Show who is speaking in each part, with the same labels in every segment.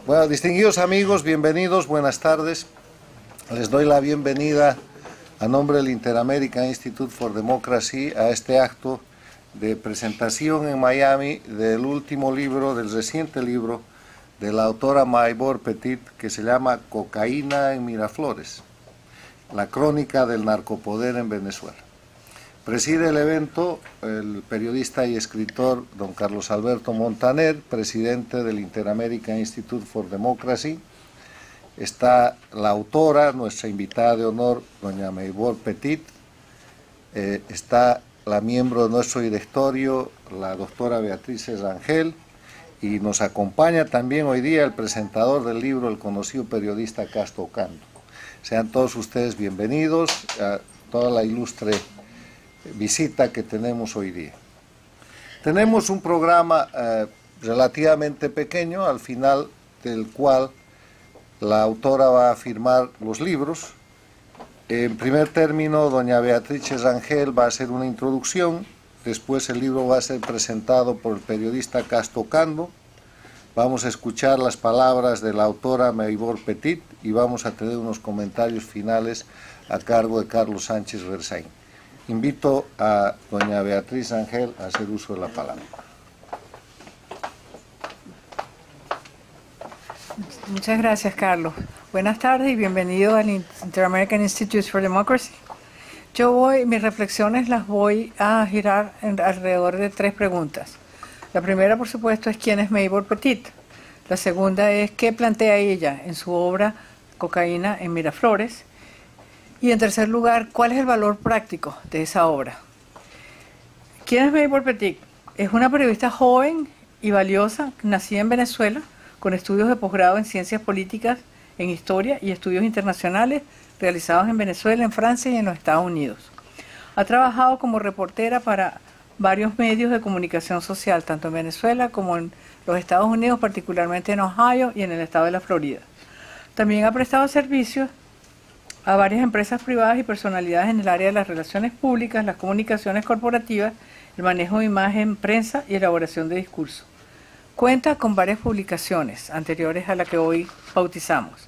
Speaker 1: Bueno, distinguidos amigos, bienvenidos, buenas tardes. Les doy la bienvenida a nombre del Inter-American Institute for Democracy a este acto de presentación en Miami del último libro, del reciente libro de la autora Maybor Petit, que se llama Cocaína en Miraflores, la crónica del narcopoder en Venezuela. Preside el evento el periodista y escritor don Carlos Alberto Montaner, presidente del Inter-American Institute for Democracy. Está la autora, nuestra invitada de honor, doña Maybor Petit. Está la miembro de nuestro directorio, la doctora Beatriz Rangel. Y nos acompaña también hoy día el presentador del libro, el conocido periodista Castro Ocando. Sean todos ustedes bienvenidos a toda la ilustre visita que tenemos hoy día. Tenemos un programa relativamente pequeño, al final del cual la autora va a firmar los libros. En primer término, doña Beatriz Rangel va a hacer una introducción, después el libro va a ser presentado por el periodista Castro Ocando, vamos a escuchar las palabras de la autora Maybor Petit y vamos a tener unos comentarios finales a cargo de Carlos Sánchez Versailles. Invito a doña Beatriz Rangel a hacer uso de la palabra.
Speaker 2: Muchas gracias, Carlos. Buenas tardes y bienvenido al Inter-American Institute for Democracy. Mis reflexiones las voy a girar alrededor de tres preguntas. La primera, por supuesto, es ¿quién es Maybor Petit? La segunda es ¿qué plantea ella en su obra Cocaína en Miraflores? Y en tercer lugar, ¿cuál es el valor práctico de esa obra? ¿Quién es Maybor Petit? Es una periodista joven y valiosa, nacida en Venezuela, con estudios de posgrado en Ciencias Políticas, en Historia y Estudios Internacionales, realizados en Venezuela, en Francia y en los Estados Unidos. Ha trabajado como reportera para varios medios de comunicación social, tanto en Venezuela como en los Estados Unidos, particularmente en Ohio y en el estado de la Florida. También ha prestado servicios a varias empresas privadas y personalidades en el área de las relaciones públicas, las comunicaciones corporativas, el manejo de imagen, prensa y elaboración de discurso. Cuenta con varias publicaciones anteriores a la que hoy bautizamos,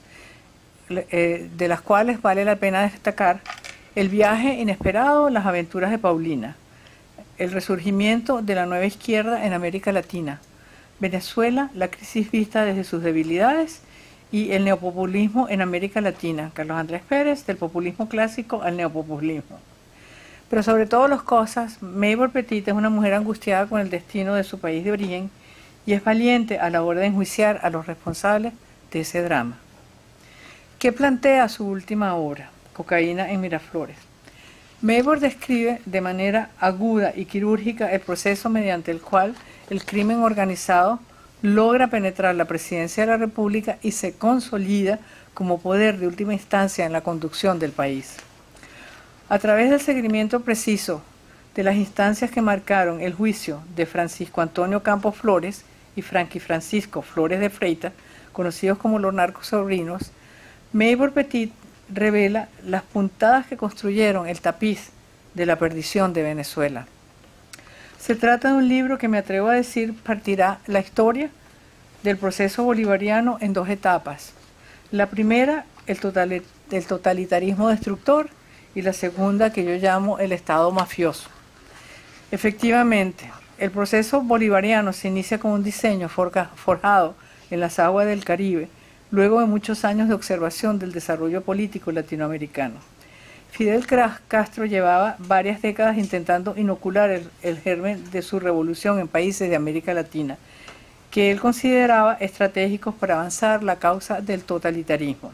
Speaker 2: de las cuales vale la pena destacar El viaje inesperado, las aventuras de Paulina, El resurgimiento de la nueva izquierda en América Latina, Venezuela, la crisis vista desde sus debilidades, y el neopopulismo en América Latina, Carlos Andrés Pérez, del populismo clásico al neopopulismo. Pero sobre todas las cosas, Maybor Petit es una mujer angustiada con el destino de su país de origen y es valiente a la hora de enjuiciar a los responsables de ese drama. ¿Qué plantea su última obra, Cocaína en Miraflores? Maybor describe de manera aguda y quirúrgica el proceso mediante el cual el crimen organizado logra penetrar la presidencia de la República y se consolida como poder de última instancia en la conducción del país. A través del seguimiento preciso de las instancias que marcaron el juicio de Francisco Antonio Campos Flores y Frankie Francisco Flores de Freitas, conocidos como los narcosobrinos, Maybor Petit revela las puntadas que construyeron el tapiz de la perdición de Venezuela. Se trata de un libro que me atrevo a decir partirá la historia del proceso bolivariano en dos etapas. La primera, el totalitarismo destructor, y la segunda, que yo llamo el Estado mafioso. Efectivamente, el proceso bolivariano se inicia con un diseño forjado en las aguas del Caribe, luego de muchos años de observación del desarrollo político latinoamericano. Fidel Castro llevaba varias décadas intentando inocular el germen de su revolución en países de América Latina, que él consideraba estratégicos para avanzar la causa del totalitarismo.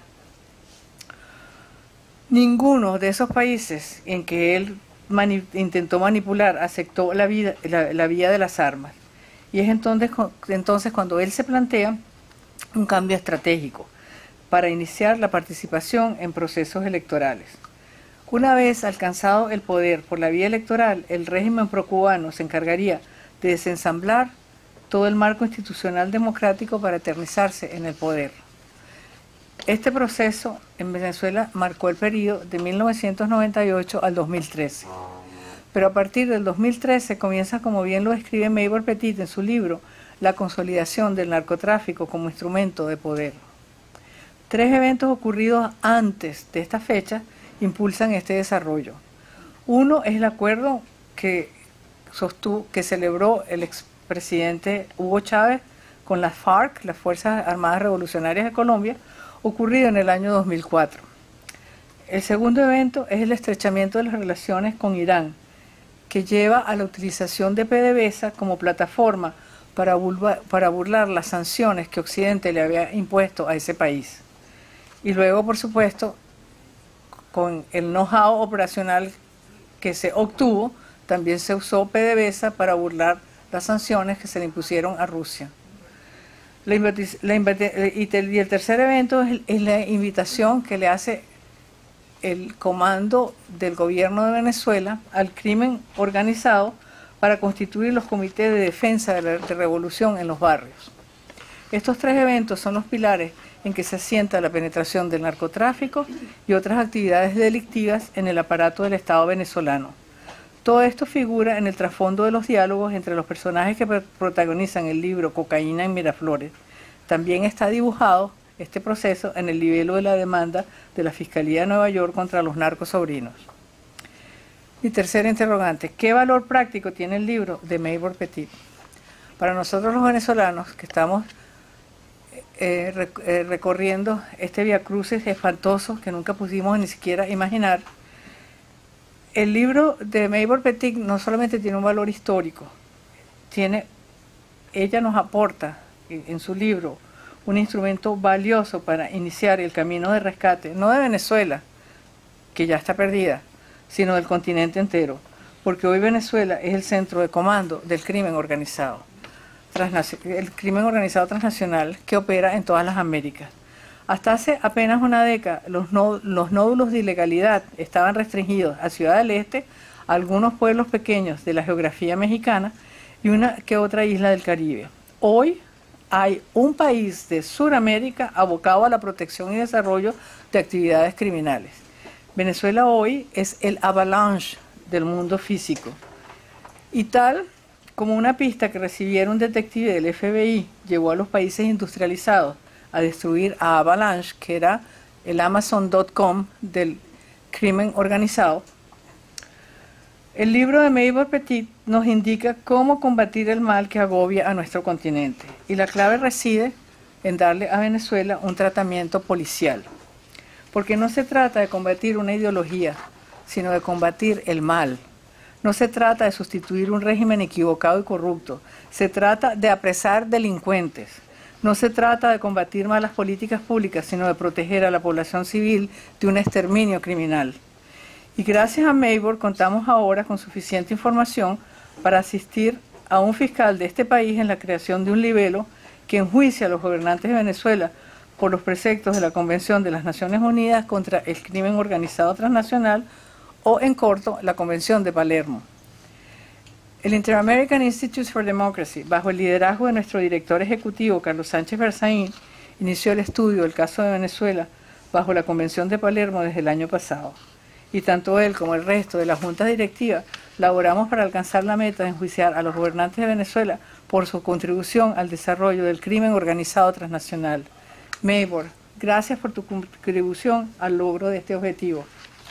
Speaker 2: Ninguno de esos países en que él intentó manipular aceptó la vía de las armas. Y es entonces cuando él se plantea un cambio estratégico para iniciar la participación en procesos electorales. Una vez alcanzado el poder por la vía electoral, el régimen procubano se encargaría de desensamblar todo el marco institucional democrático para eternizarse en el poder. Este proceso en Venezuela marcó el periodo de 1998 al 2013. Pero a partir del 2013 comienza, como bien lo escribe Maybor Petit en su libro, la consolidación del narcotráfico como instrumento de poder. 3 eventos ocurridos antes de esta fecha impulsan este desarrollo. Uno es el acuerdo que celebró el expresidente Hugo Chávez con las FARC, las Fuerzas Armadas Revolucionarias de Colombia, ocurrido en el año 2004. El segundo evento es el estrechamiento de las relaciones con Irán, que lleva a la utilización de PDVSA como plataforma para burlar las sanciones que Occidente le había impuesto a ese país. Y luego, por supuesto, con el know-how operacional que se obtuvo, también se usó PDVSA para burlar las sanciones que se le impusieron a Rusia. Y el tercer evento es la invitación que le hace el comando del gobierno de Venezuela al crimen organizado para constituir los comités de defensa de revolución en los barrios. Estos 3 eventos son los pilares en que se asienta la penetración del narcotráfico y otras actividades delictivas en el aparato del Estado venezolano. Todo esto figura en el trasfondo de los diálogos entre los personajes que protagonizan el libro Cocaína en Miraflores. También está dibujado este proceso en el libelo de la demanda de la Fiscalía de Nueva York contra los narcos sobrinos. Mi tercera interrogante: ¿qué valor práctico tiene el libro de Maybor Petit? Para nosotros los venezolanos que estamos recorriendo este viacrucis espantoso que nunca pudimos ni siquiera imaginar, el libro de Maybor Petit no solamente tiene un valor histórico, ella nos aporta en su libro un instrumento valioso para iniciar el camino de rescate, no de Venezuela, que ya está perdida, sino del continente entero, porque hoy Venezuela es el centro de comando del crimen organizado, transnacional que opera en todas las Américas. Hasta hace apenas una década, los nódulos de ilegalidad estaban restringidos a Ciudad del Este, a algunos pueblos pequeños de la geografía mexicana y una que otra isla del Caribe. Hoy hay un país de Sudamérica abocado a la protección y desarrollo de actividades criminales. Venezuela hoy es el Avalanche del mundo físico. Y tal como una pista que recibiera un detective del FBI llevó a los países industrializados a destruir a Avalanche, que era el Amazon.com del crimen organizado, el libro de Maybor Petit nos indica cómo combatir el mal que agobia a nuestro continente. Y la clave reside en darle a Venezuela un tratamiento policial. Porque no se trata de combatir una ideología, sino de combatir el mal. No se trata de sustituir un régimen equivocado y corrupto. Se trata de apresar delincuentes. No se trata de combatir malas políticas públicas, sino de proteger a la población civil de un exterminio criminal. Y gracias a Maybor contamos ahora con suficiente información para asistir a un fiscal de este país en la creación de un libelo que enjuicia a los gobernantes de Venezuela por los preceptos de la Convención de las Naciones Unidas contra el Crimen Organizado Transnacional, o en corto, la Convención de Palermo. El Inter-American Institute for Democracy, bajo el liderazgo de nuestro director ejecutivo, Carlos Sánchez Berzaín, inició el estudio del caso de Venezuela bajo la Convención de Palermo desde el año pasado. Y tanto él como el resto de la Junta Directiva laboramos para alcanzar la meta de enjuiciar a los gobernantes de Venezuela por su contribución al desarrollo del crimen organizado transnacional. Maybor, gracias por tu contribución al logro de este objetivo.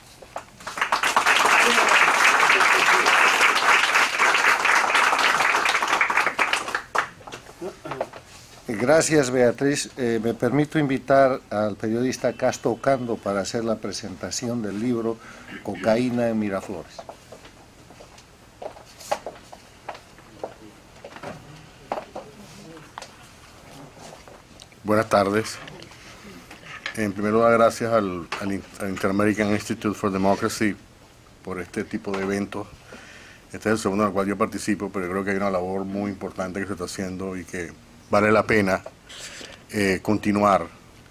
Speaker 1: Gracias, Beatriz. Me permito invitar al periodista Casto Ocando para hacer la presentación del libro Cocaína en Miraflores.
Speaker 3: Buenas tardes. En primer lugar, gracias al Inter-American Institute for Democracy por este tipo de eventos. Este es el segundo en el cual yo participo, pero creo que hay una labor muy importante que se está haciendo y que vale la pena continuar.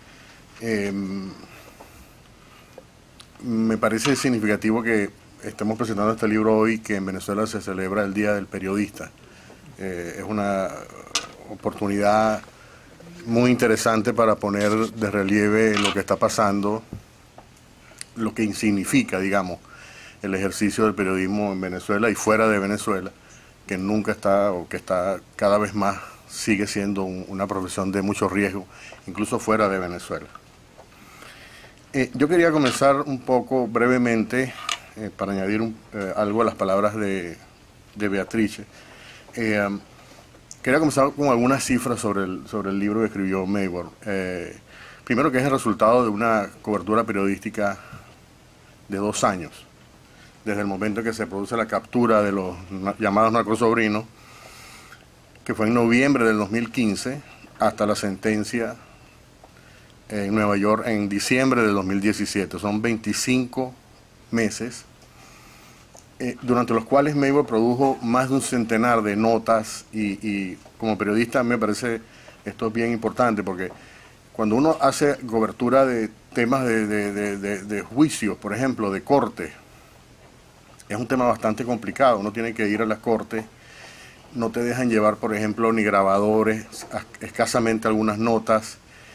Speaker 3: Me parece significativo que estemos presentando este libro hoy, que en Venezuela se celebra el Día del Periodista. Es una oportunidad muy interesante para poner de relieve lo que está pasando, lo que significa, digamos, el ejercicio del periodismo en Venezuela y fuera de Venezuela, que nunca está, o que está cada vez más sigue siendo una profesión de mucho riesgo, incluso fuera de Venezuela. Yo quería comenzar un poco brevemente, para añadir algo a las palabras de Beatrice. Quería comenzar con algunas cifras sobre el libro que escribió Maybor. Primero, que es el resultado de una cobertura periodística de 2 años, desde el momento en que se produce la captura de los llamados narcosobrinos, que fue en noviembre del 2015, hasta la sentencia en Nueva York en diciembre del 2017. Son 25 meses, durante los cuales Maybor produjo más de un centenar de notas, y como periodista me parece esto es bien importante, porque cuando uno hace cobertura de temas de juicios, por ejemplo, de corte, es un tema bastante complicado. Uno tiene que ir a las cortes, no te dejan llevar, por ejemplo, ni grabadores, escasamente algunas notas,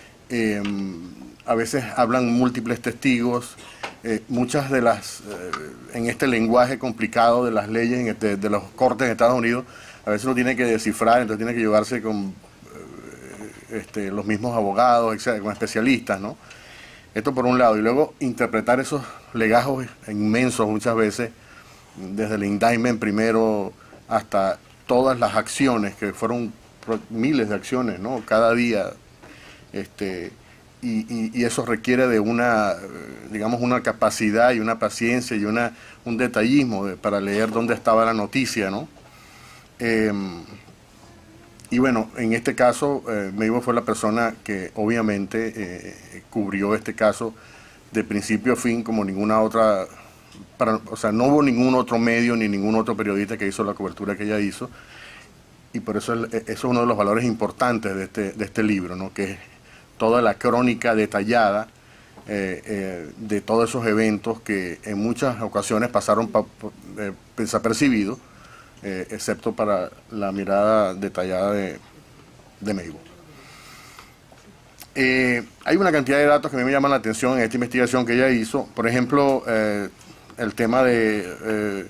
Speaker 3: a veces hablan múltiples testigos, muchas de las, en este lenguaje complicado de las leyes de los cortes en Estados Unidos, a veces uno tiene que descifrar, entonces tiene que llevarse con los mismos abogados, etcétera, con especialistas, ¿no? Esto por un lado, y luego interpretar esos legajos inmensos muchas veces, desde el indictment primero hasta todas las acciones, que fueron miles de acciones, ¿no? Cada día, y eso requiere de digamos, una capacidad y una paciencia y un detallismo para leer dónde estaba la noticia, ¿no? Y bueno, en este caso, Maybor fue la persona que obviamente cubrió este caso de principio a fin como ninguna otra, o sea, no hubo ningún otro medio ni ningún otro periodista que hizo la cobertura que ella hizo, y por eso eso es uno de los valores importantes de este libro, ¿no? Que es toda la crónica detallada de todos esos eventos que en muchas ocasiones pasaron desapercibidos, excepto para la mirada detallada de Maybor. Hay una cantidad de datos que a mí me llaman la atención en esta investigación que ella hizo. Por ejemplo, el tema de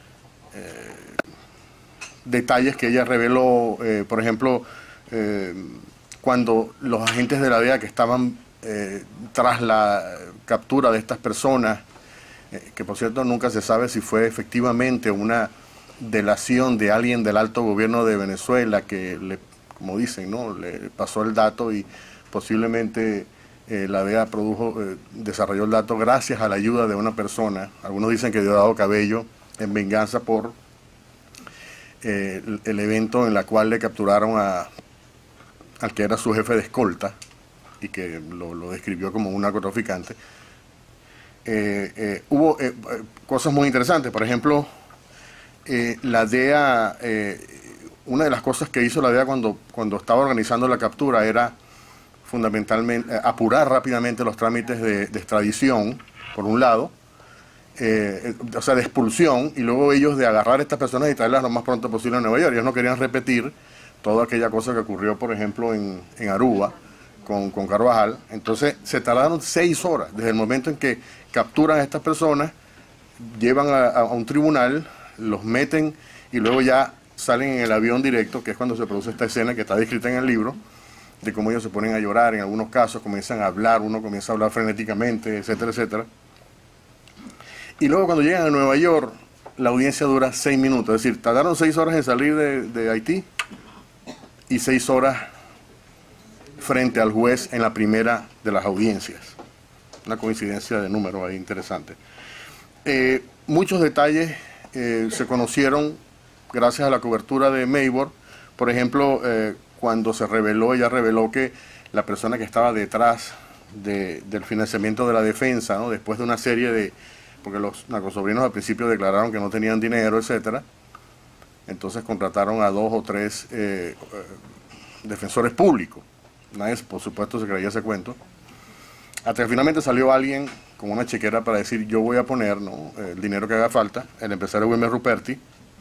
Speaker 3: detalles que ella reveló, por ejemplo, cuando los agentes de la DEA que estaban tras la captura de estas personas, que por cierto nunca se sabe si fue efectivamente una delación de alguien del alto gobierno de Venezuela que como dicen, ¿no? Le pasó el dato, y posiblemente la DEA desarrolló el dato gracias a la ayuda de una persona. Algunos dicen que Diosdado Cabello, en venganza por el evento en el cual le capturaron al que era su jefe de escolta y que lo describió como un narcotraficante. Hubo cosas muy interesantes. Por ejemplo, la DEA, una de las cosas que hizo la DEA cuando estaba organizando la captura era fundamentalmente apurar rápidamente los trámites de extradición, por un lado, o sea, de expulsión, y luego ellos de agarrar a estas personas y traerlas lo más pronto posible a Nueva York. Ellos no querían repetir toda aquella cosa que ocurrió, por ejemplo, en Aruba con Carvajal. Entonces se tardaron 6 horas, desde el momento en que capturan a estas personas, llevan a un tribunal, los meten y luego ya salen en el avión directo, que es cuando se produce esta escena que está descrita en el libro, de cómo ellos se ponen a llorar, en algunos casos comienzan a hablar, uno comienza a hablar frenéticamente, etcétera, etcétera. Y luego cuando llegan a Nueva York, la audiencia dura 6 minutos, es decir, tardaron 6 horas en salir de Haití y 6 horas frente al juez en la primera de las audiencias. Una coincidencia de números ahí interesante. Muchos detalles se conocieron gracias a la cobertura de Maybor. Por ejemplo, cuando ella reveló que la persona que estaba detrás del financiamiento de la defensa, ¿no? Después de una serie porque los narcosobrinos al principio declararon que no tenían dinero, etcétera, entonces contrataron a 2 o 3 defensores públicos. Nadie, por supuesto, se creía ese cuento. Hasta que finalmente salió alguien con una chequera para decir: yo voy a poner, ¿no?, el dinero que haga falta, el empresario Wilmer Ruperti.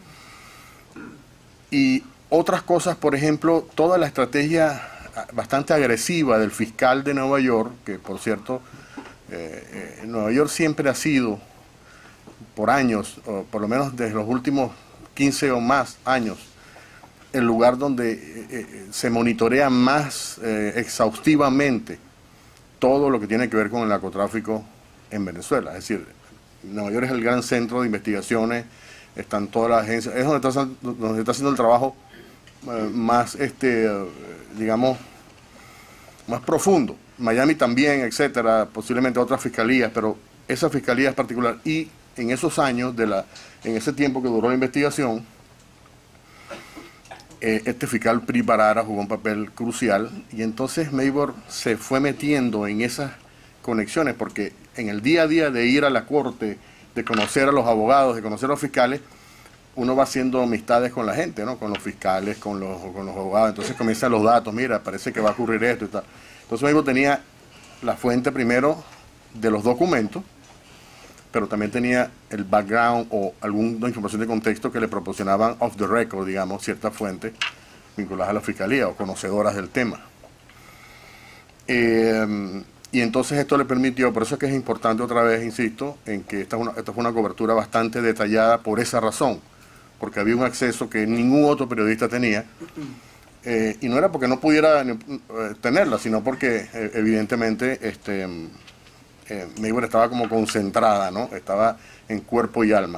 Speaker 3: Y otras cosas, por ejemplo, toda la estrategia bastante agresiva del fiscal de Nueva York, que por cierto, Nueva York siempre ha sido, por años, o por lo menos desde los últimos 15 o más años, el lugar donde se monitorea más exhaustivamente todo lo que tiene que ver con el narcotráfico en Venezuela. Es decir, Nueva York es el gran centro de investigaciones, están todas las agencias, es donde está haciendo el trabajo más, digamos, más profundo. Miami también, etcétera, posiblemente otras fiscalías, pero esa fiscalía es particular. Y en esos años, en ese tiempo que duró la investigación, este fiscal Pri Barara jugó un papel crucial, y entonces Maybor se fue metiendo en esas conexiones, porque en el día a día de ir a la corte, de conocer a los abogados, de conocer a los fiscales, uno va haciendo amistades con la gente, ¿no? Con los fiscales, con los abogados. Entonces comienzan los datos, mira, parece que va a ocurrir esto y tal. Entonces Maybor tenía la fuente primero de los documentos, pero también tenía el background o alguna información de contexto que le proporcionaban off the record, digamos, ciertas fuentes vinculadas a la fiscalía o conocedoras del tema. Y entonces esto le permitió, por eso es que es importante otra vez, insisto, en que esta fue una cobertura bastante detallada por esa razón, porque había un acceso que ningún otro periodista tenía, y no era porque no pudiera tenerla, sino porque evidentemente Maybor estaba como concentrada, ¿no? Estaba en cuerpo y alma.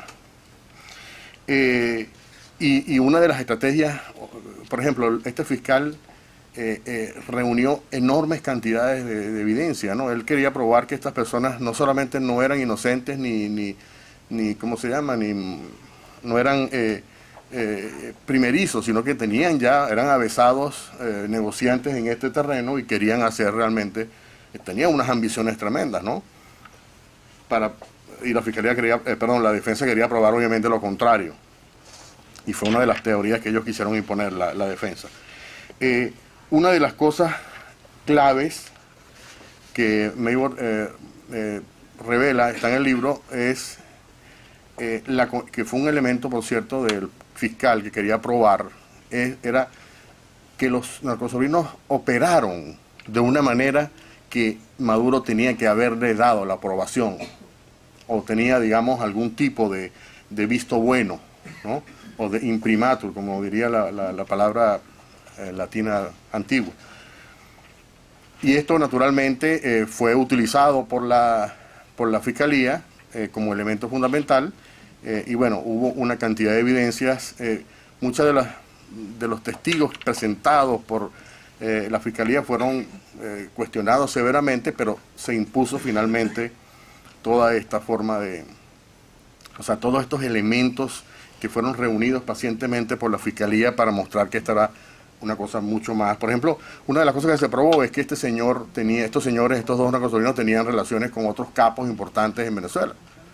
Speaker 3: Y una de las estrategias, por ejemplo, este fiscal reunió enormes cantidades de evidencia, ¿no? Él quería probar que estas personas no solamente no eran inocentes, ni ¿cómo se llama? No eran primerizos, sino que eran avesados negociantes en este terreno y querían hacer realmente, tenían unas ambiciones tremendas, ¿no? Y la fiscalía la defensa quería probar obviamente lo contrario. Y fue una de las teorías que ellos quisieron imponer, la defensa. Una de las cosas claves que Maybor revela, está en el libro, es que fue un elemento, por cierto, del fiscal que quería probar, era que los narcosobrinos operaron de una manera que Maduro tenía que haberle dado la aprobación, o tenía, digamos, algún tipo de visto bueno, ¿no? O de imprimatur, como diría la palabra latina antigua. Y esto naturalmente fue utilizado por la Fiscalía como elemento fundamental, y bueno, hubo una cantidad de evidencias, muchas de los testigos presentados por la Fiscalía fueron cuestionados severamente, pero se impuso finalmente toda esta forma todos estos elementos que fueron reunidos pacientemente por la Fiscalía para mostrar que esta era una cosa mucho más. Por ejemplo, una de las cosas que se probó es que estos dos narcosobrinos tenían relaciones con otros capos importantes en Venezuela.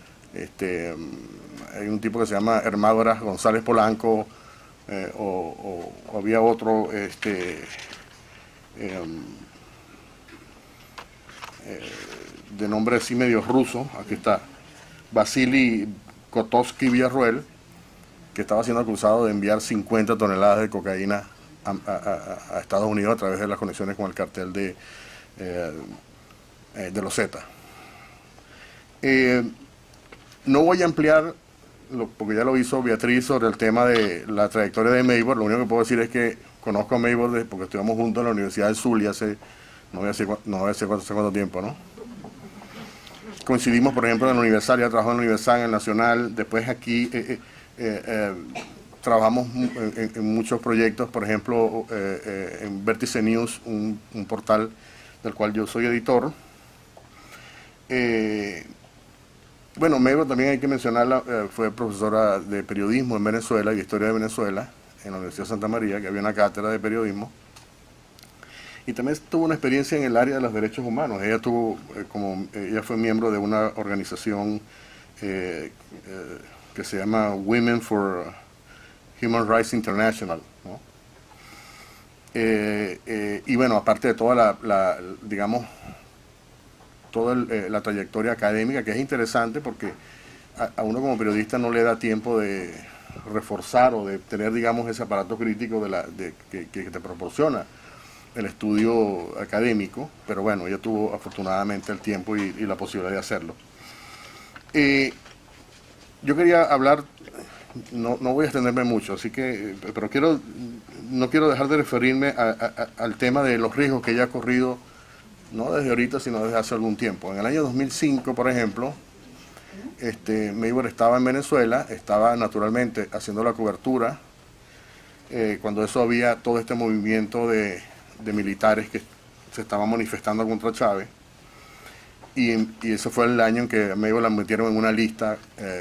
Speaker 3: Hay un tipo que se llama Hermádora González Polanco, o había otro, de nombre así medio ruso, aquí está, Vasily Kotovsky Villarruel, que estaba siendo acusado de enviar 50 toneladas de cocaína a Estados Unidos a través de las conexiones con el cartel de los Zetas. No voy a ampliar, porque ya lo hizo Beatriz, sobre el tema de la trayectoria de Maybor. Lo único que puedo decir es que conozco a Maybor porque estuvimos juntos en la Universidad del Zulia hace, no voy a decir cuánto tiempo, ¿no? Coincidimos, por ejemplo, en el Universal, ya trabajó en el Universal, en el Nacional, después aquí trabajamos en muchos proyectos, por ejemplo, en Vértice News, un portal del cual yo soy editor. Bueno, Maybor también hay que mencionarla, fue profesora de periodismo en Venezuela y de historia de Venezuela en la Universidad de Santa María, que había una cátedra de periodismo. Y también tuvo una experiencia en el área de los derechos humanos. Ella ella fue miembro de una organización que se llama Women for Human Rights International, ¿no? Y bueno, aparte de toda la trayectoria académica, que es interesante porque a uno como periodista no le da tiempo de reforzar o de tener, digamos, ese aparato crítico que te proporciona el estudio académico, pero bueno, ella tuvo afortunadamente el tiempo y la posibilidad de hacerlo. Yo quería hablar, no voy a extenderme mucho, pero quiero no quiero dejar de referirme al tema de los riesgos que ya ha corrido, no desde ahorita, sino desde hace algún tiempo. En el año 2005, por ejemplo, Mayweather estaba en Venezuela, estaba naturalmente haciendo la cobertura, cuando eso había todo este movimiento de militares que se estaban manifestando contra Chávez, y ese fue el año en que a Mayweather la metieron en una lista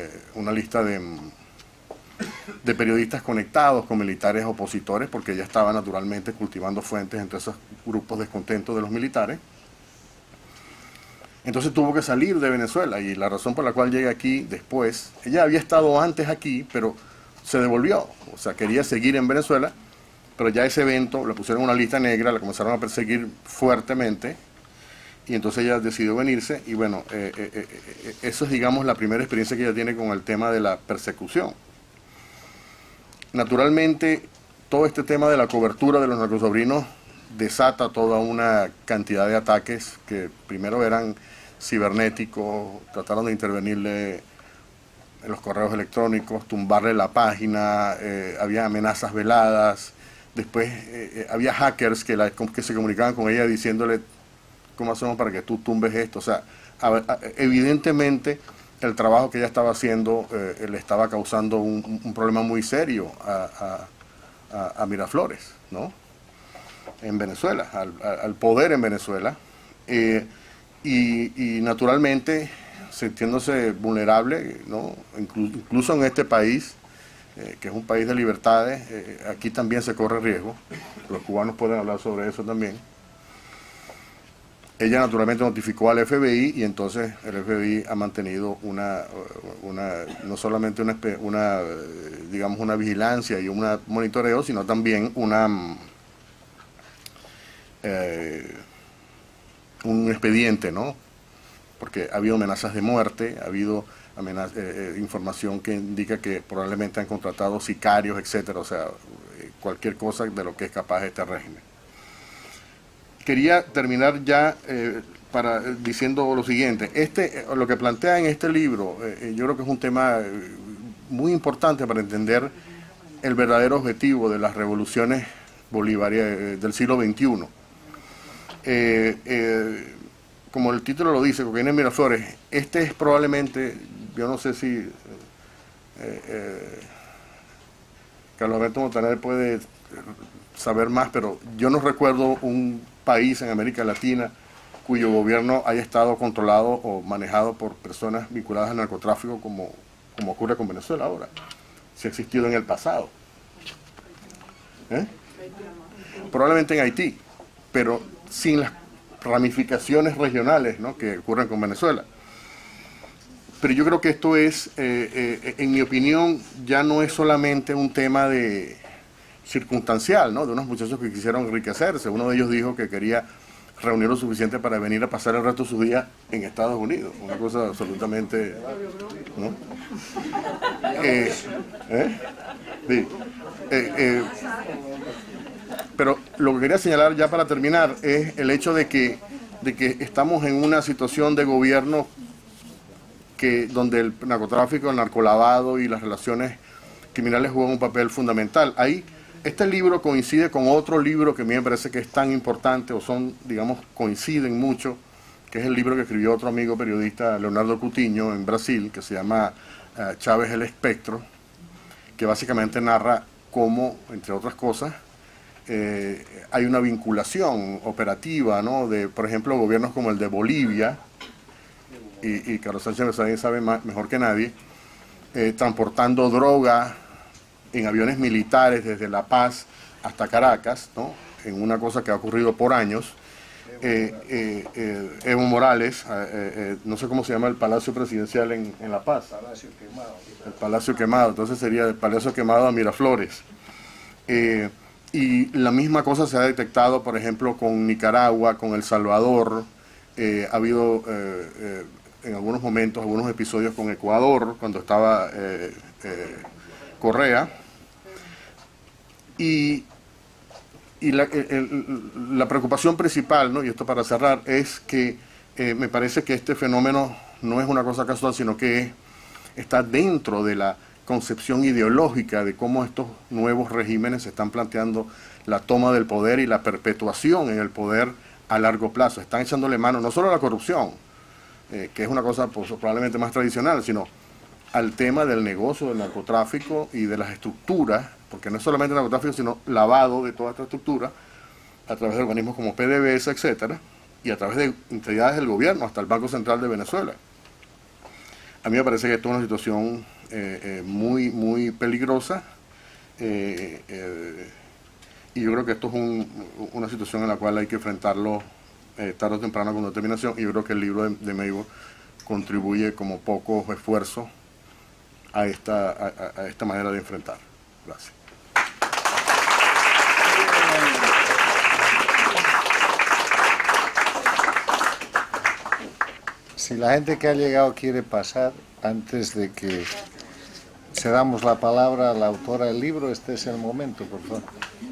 Speaker 3: de periodistas conectados con militares opositores, porque ella estaba naturalmente cultivando fuentes entre esos grupos descontentos de los militares. Entonces tuvo que salir de Venezuela, y la razón por la cual llega aquí después, ella había estado antes aquí, pero se devolvió, o sea, quería seguir en Venezuela, pero ya ese evento, le pusieron una lista negra, la comenzaron a perseguir fuertemente, y entonces ella decidió venirse, y bueno, eso es, digamos, la primera experiencia que ella tiene con el tema de la persecución. Naturalmente, todo este tema de la cobertura de los narcosobrinos desata toda una cantidad de ataques que primero eran cibernéticos, trataron de intervenirle en los correos electrónicos, tumbarle la página, había amenazas veladas, después había hackers que se comunicaban con ella diciéndole ¿cómo hacemos para que tú tumbes esto? O sea, evidentemente el trabajo que ella estaba haciendo le estaba causando un problema muy serio a Miraflores, ¿no? En Venezuela, al poder en Venezuela, y naturalmente sintiéndose vulnerable, ¿no? Incluso en este país, que es un país de libertades, aquí también se corre riesgo, los cubanos pueden hablar sobre eso también. Ella naturalmente notificó al FBI, y entonces el FBI ha mantenido no solamente digamos, una vigilancia y un monitoreo, sino también un expediente, ¿no? Porque ha habido amenazas de muerte, ha habido información que indica que probablemente han contratado sicarios, etcétera, o sea, cualquier cosa de lo que es capaz este régimen. Quería terminar ya diciendo lo siguiente. Lo que plantea en este libro, yo creo que es un tema muy importante para entender el verdadero objetivo de las revoluciones bolivarianas del siglo XXI. Como el título lo dice, Cocaína en Miraflores, este es probablemente, yo no sé si Carlos Alberto Montaner puede saber más, pero yo no recuerdo un país en América Latina cuyo gobierno haya estado controlado o manejado por personas vinculadas al narcotráfico como ocurre con Venezuela ahora. Si ha existido en el pasado. Probablemente en Haití, pero sin las ramificaciones regionales, ¿no?, que ocurren con Venezuela. Pero yo creo que esto es, en mi opinión, ya no es solamente un tema circunstancial, ¿no?, de unos muchachos que quisieron enriquecerse. Uno de ellos dijo que quería reunir lo suficiente para venir a pasar el resto de sus días en Estados Unidos. Una cosa absolutamente, ¿no? Sí. Pero lo que quería señalar ya para terminar es el hecho de que estamos en una situación de gobierno donde el narcotráfico, el narcolavado y las relaciones criminales juegan un papel fundamental. Ahí, este libro coincide con otro libro que a mí me parece que es tan importante, coinciden mucho, que es el libro que escribió otro amigo periodista, Leonardo Coutinho, en Brasil, que se llama Chávez el Espectro, que básicamente narra cómo, entre otras cosas, hay una vinculación operativa, ¿no?, de, por ejemplo, gobiernos como el de Bolivia, y Carlos Sánchez sabe mejor que nadie, transportando droga en aviones militares desde La Paz hasta Caracas, ¿no?, en una cosa que ha ocurrido por años. Evo Morales, no sé cómo se llama el Palacio Presidencial en La Paz.
Speaker 1: Palacio Quemado.
Speaker 3: El Palacio Quemado, entonces sería el Palacio Quemado a Miraflores. Y la misma cosa se ha detectado, por ejemplo, con Nicaragua, con El Salvador. Ha habido en algunos momentos, algunos episodios con Ecuador, cuando estaba Correa. Y la preocupación principal, ¿no?, y esto para cerrar, es que me parece que este fenómeno no es una cosa casual, sino que está dentro de la concepción ideológica de cómo estos nuevos regímenes están planteando la toma del poder y la perpetuación en el poder a largo plazo. Están echándole mano no solo a la corrupción, que es una cosa pues, probablemente más tradicional, sino al tema del negocio del narcotráfico y de las estructuras, porque no es solamente narcotráfico, sino lavado de toda esta estructura a través de organismos como PDVSA, etcétera, y a través de entidades del gobierno, hasta el Banco Central de Venezuela. A mí me parece que esto es una situación muy peligrosa, y yo creo que esto es una situación en la cual hay que enfrentarlo tarde o temprano con determinación, y yo creo que el libro de Meibor contribuye como poco esfuerzo a esta manera de enfrentar. Gracias.
Speaker 1: Si la gente que ha llegado quiere pasar, antes de que cedamos la palabra a la autora del libro, este es el momento, por favor.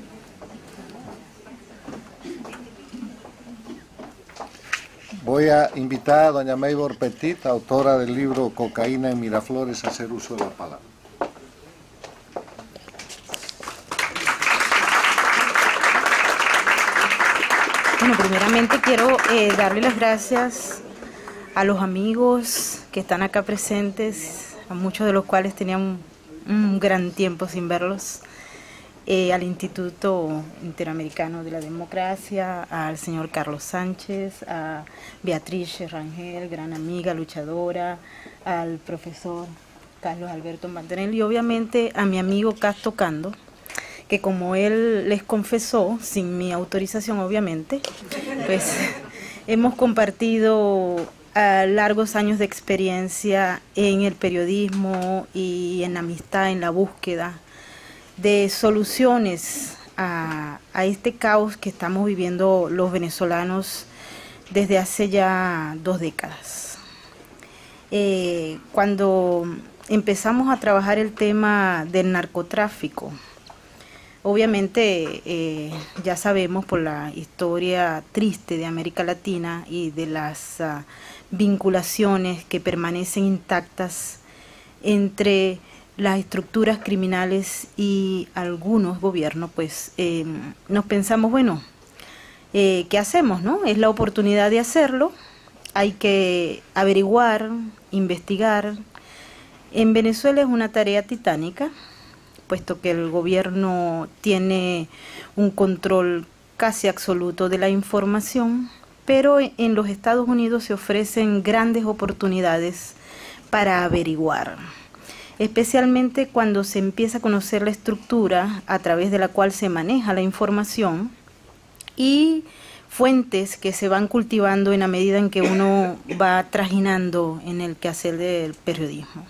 Speaker 1: Voy a invitar a doña Meibor Petit, autora del libro Cocaína en Miraflores, a hacer uso de la palabra.
Speaker 4: Bueno, primeramente quiero darle las gracias a los amigos que están acá presentes, a muchos de los cuales tenían un gran tiempo sin verlos, al Instituto Interamericano de la Democracia, al señor Carlos Sánchez, a Beatriz Rangel, gran amiga, luchadora, al profesor Carlos Alberto Mantenel y obviamente a mi amigo Casto Cando, que como él les confesó, sin mi autorización obviamente, pues hemos compartido largos años de experiencia en el periodismo y en la amistad, en la búsqueda de soluciones a este caos que estamos viviendo los venezolanos desde hace ya 2 décadas. Cuando empezamos a trabajar el tema del narcotráfico, obviamente ya sabemos por la historia triste de América Latina y de las vinculaciones que permanecen intactas entre las estructuras criminales y algunos gobiernos, pues nos pensamos, bueno, ¿qué hacemos, no? Es la oportunidad de hacerlo, hay que averiguar, investigar. En Venezuela es una tarea titánica, puesto que el gobierno tiene un control casi absoluto de la información, pero en los Estados Unidos se ofrecen grandes oportunidades para averiguar, especialmente cuando se empieza a conocer la estructura a través de la cual se maneja la información y fuentes que se van cultivando en la medida en que uno va trajinando en el quehacer del periodismo.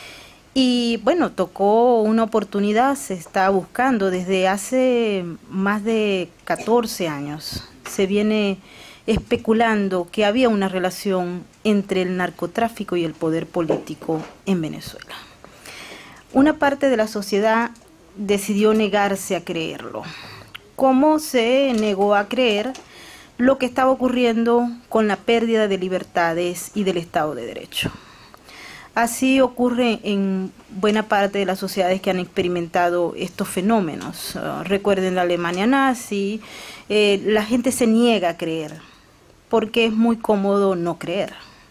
Speaker 4: Y bueno, tocó una oportunidad, se está buscando desde hace más de 14 años. Se viene especulando que había una relación entre el narcotráfico y el poder político en Venezuela. Una parte de la sociedad decidió negarse a creerlo. ¿Cómo se negó a creer lo que estaba ocurriendo con la pérdida de libertades y del Estado de Derecho? Así ocurre en buena parte de las sociedades que han experimentado estos fenómenos. Recuerden la Alemania nazi, la gente se niega a creer, porque es muy cómodo no creer.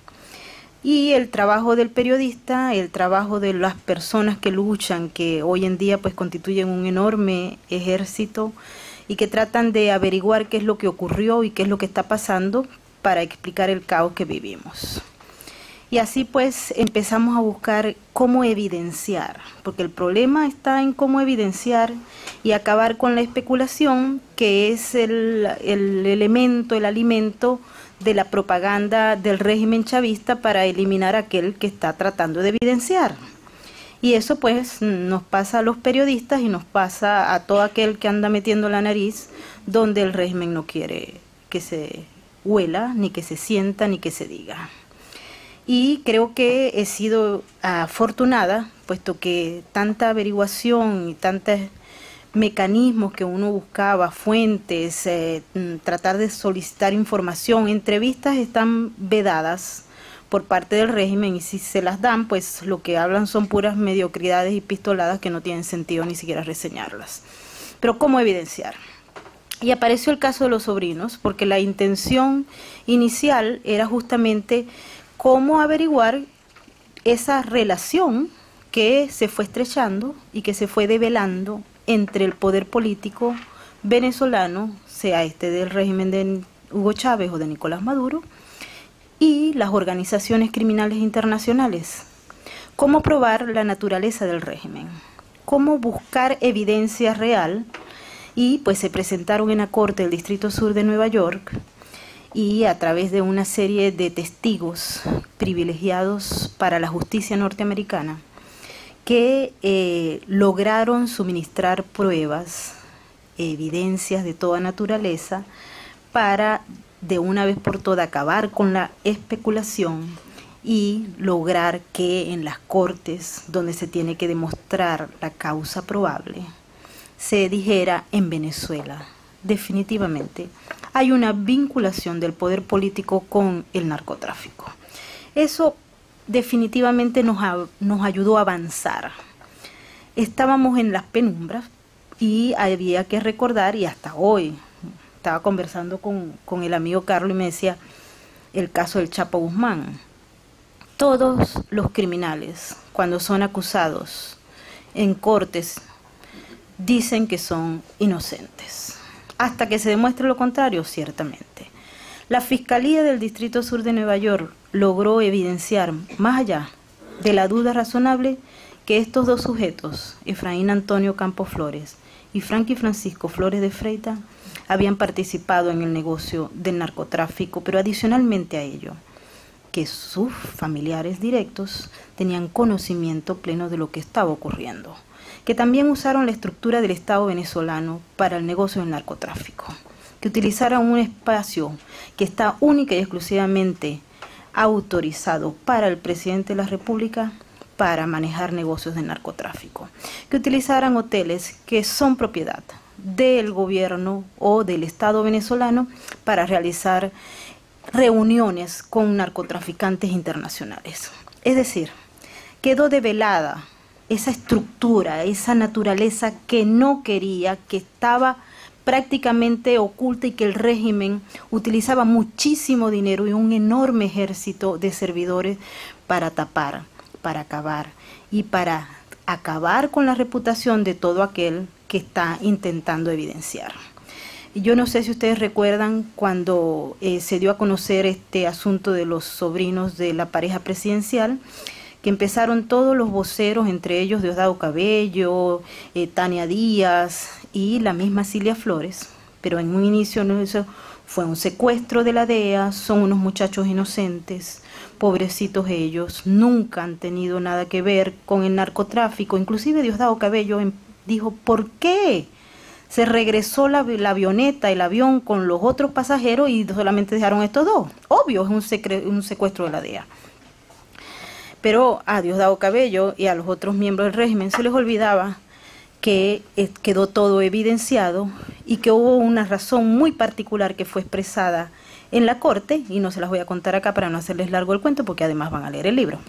Speaker 4: Y el trabajo del periodista, el trabajo de las personas que luchan, que hoy en día pues constituyen un enorme ejército y que tratan de averiguar qué es lo que ocurrió y qué es lo que está pasando para explicar el caos que vivimos. Y así pues empezamos a buscar cómo evidenciar, porque el problema está en cómo evidenciar y acabar con la especulación, que es el elemento, el alimento de la propaganda del régimen chavista para eliminar a aquel que está tratando de evidenciar. Y eso pues nos pasa a los periodistas y nos pasa a todo aquel que anda metiendo la nariz donde el régimen no quiere que se huela, ni que se sienta, ni que se diga. Y creo que he sido afortunada, puesto que tanta averiguación y tantos mecanismos que uno buscaba, fuentes, tratar de solicitar información, entrevistas están vedadas por parte del régimen, y si se las dan, pues lo que hablan son puras mediocridades y pistoladas que no tienen sentido ni siquiera reseñarlas. Pero ¿cómo evidenciar? Y apareció el caso de los sobrinos, porque la intención inicial era justamente cómo averiguar esa relación que se fue estrechando y que se fue develando entre el poder político venezolano, sea este del régimen de Hugo Chávez o de Nicolás Maduro, y las organizaciones criminales internacionales. ¿Cómo probar la naturaleza del régimen? ¿Cómo buscar evidencia real? Y pues se presentaron en la Corte del Distrito Sur de Nueva York, y a través de una serie de testigos privilegiados para la justicia norteamericana, que lograron suministrar pruebas, evidencias de toda naturaleza, para de una vez por todas acabar con la especulación y lograr que en las cortes, donde se tiene que demostrar la causa probable, se dijera: en Venezuela definitivamente hay una vinculación del poder político con el narcotráfico. Eso definitivamente nos ayudó a avanzar. Estábamos en las penumbras y había que recordar, y hasta hoy estaba conversando con el amigo Carlos y me decía el caso del Chapo Guzmán. Todos los criminales, cuando son acusados en cortes, dicen que son inocentes, hasta que se demuestre lo contrario, ciertamente. La Fiscalía del Distrito Sur de Nueva York logró evidenciar, más allá de la duda razonable, que estos dos sujetos, Efraín Antonio Campos Flores y Frankie Francisco Flores de Freitas, habían participado en el negocio del narcotráfico, pero adicionalmente a ello, que sus familiares directos tenían conocimiento pleno de lo que estaba ocurriendo, que también usaron la estructura del Estado venezolano para el negocio del narcotráfico, que utilizaron un espacio que está única y exclusivamente autorizado para el presidente de la República para manejar negocios de narcotráfico, que utilizaran hoteles que son propiedad del gobierno o del Estado venezolano para realizar reuniones con narcotraficantes internacionales. Es decir, quedó develada esa estructura, esa naturaleza que no quería, que estaba prácticamente oculta y que el régimen utilizaba muchísimo dinero y un enorme ejército de servidores para tapar, para acabar y para acabar con la reputación de todo aquel que está intentando evidenciar. Yo no sé si ustedes recuerdan cuando se dio a conocer este asunto de los sobrinos de la pareja presidencial, que empezaron todos los voceros, entre ellos Diosdado Cabello, Tania Díaz y la misma Cilia Flores, pero en un inicio no, eso fue un secuestro de la DEA, son unos muchachos inocentes, pobrecitos ellos, nunca han tenido nada que ver con el narcotráfico. Inclusive Diosdado Cabello dijo: ¿por qué se regresó la avioneta, el avión con los otros pasajeros y solamente dejaron estos dos? Obvio, es un secuestro de la DEA. Pero a Diosdado Cabello y a los otros miembros del régimen se les olvidaba que quedó todo evidenciado y que hubo una razón muy particular que fue expresada en la corte, y no se las voy a contar acá para no hacerles largo el cuento, porque además van a leer el libro,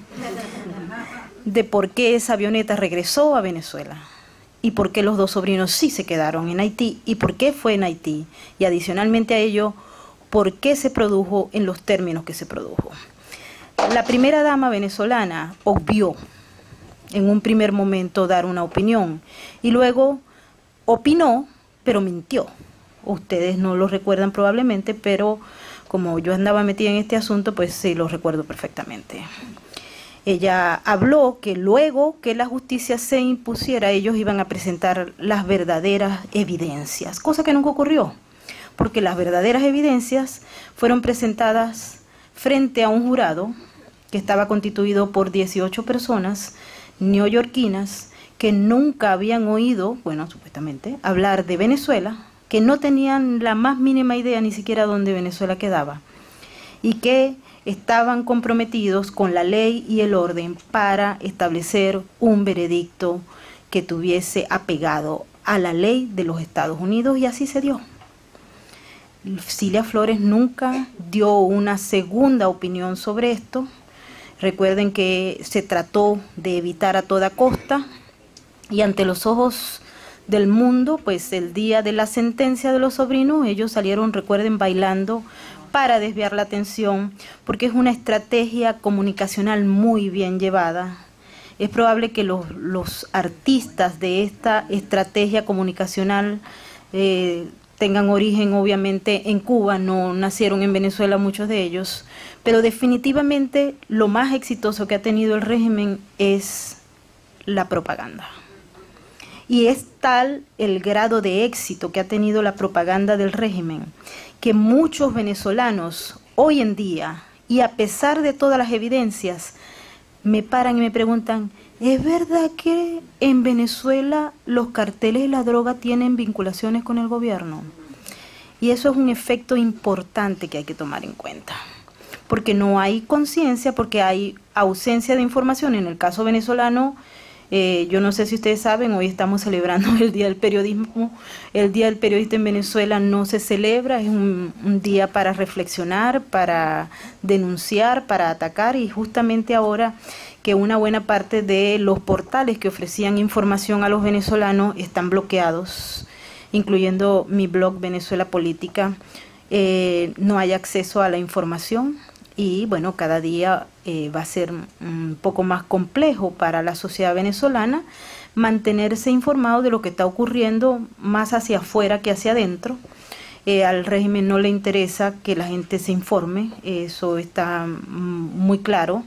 Speaker 4: de por qué esa avioneta regresó a Venezuela y por qué los dos sobrinos sí se quedaron en Haití y por qué fue en Haití, y adicionalmente a ello, por qué se produjo en los términos que se produjo. La primera dama venezolana obvió en un primer momento dar una opinión y luego opinó, pero mintió. Ustedes no lo recuerdan probablemente, pero como yo andaba metida en este asunto, pues sí lo recuerdo perfectamente. Ella habló que luego que la justicia se impusiera, ellos iban a presentar las verdaderas evidencias, cosa que nunca ocurrió, porque las verdaderas evidencias fueron presentadas frente a un jurado que estaba constituido por 18 personas neoyorquinas que nunca habían oído, bueno, supuestamente, hablar de Venezuela, que no tenían la más mínima idea ni siquiera dónde Venezuela quedaba, y que estaban comprometidos con la ley y el orden para establecer un veredicto que tuviese apegado a la ley de los Estados Unidos, y así se dio. Cilia Flores nunca dio una segunda opinión sobre esto, Recuerden que se trató de evitar a toda costa y ante los ojos del mundo, pues el día de la sentencia de los sobrinos, ellos salieron, recuerden, bailando para desviar la atención, porque es una estrategia comunicacional muy bien llevada. Es probable que los artistas de esta estrategia comunicacional tengan origen obviamente en Cuba, no nacieron en Venezuela muchos de ellos, pero definitivamente lo más exitoso que ha tenido el régimen es la propaganda. Y es tal el grado de éxito que ha tenido la propaganda del régimen, que muchos venezolanos hoy en día, y a pesar de todas las evidencias, me paran y me preguntan, ¿es verdad que en Venezuela los carteles de la droga tienen vinculaciones con el gobierno? Y eso es un efecto importante que hay que tomar en cuenta, porque no hay conciencia, porque hay ausencia de información. En el caso venezolano, yo no sé si ustedes saben, hoy estamos celebrando el Día del Periodismo. El Día del Periodista en Venezuela no se celebra, es un día para reflexionar, para denunciar, para atacar, y justamente ahora que una buena parte de los portales que ofrecían información a los venezolanos están bloqueados, incluyendo mi blog Venezuela Política, no hay acceso a la información. Y bueno, cada día va a ser un poco más complejo para la sociedad venezolana mantenerse informado de lo que está ocurriendo más hacia afuera que hacia adentro. Al régimen no le interesa que la gente se informe, eso está muy claro,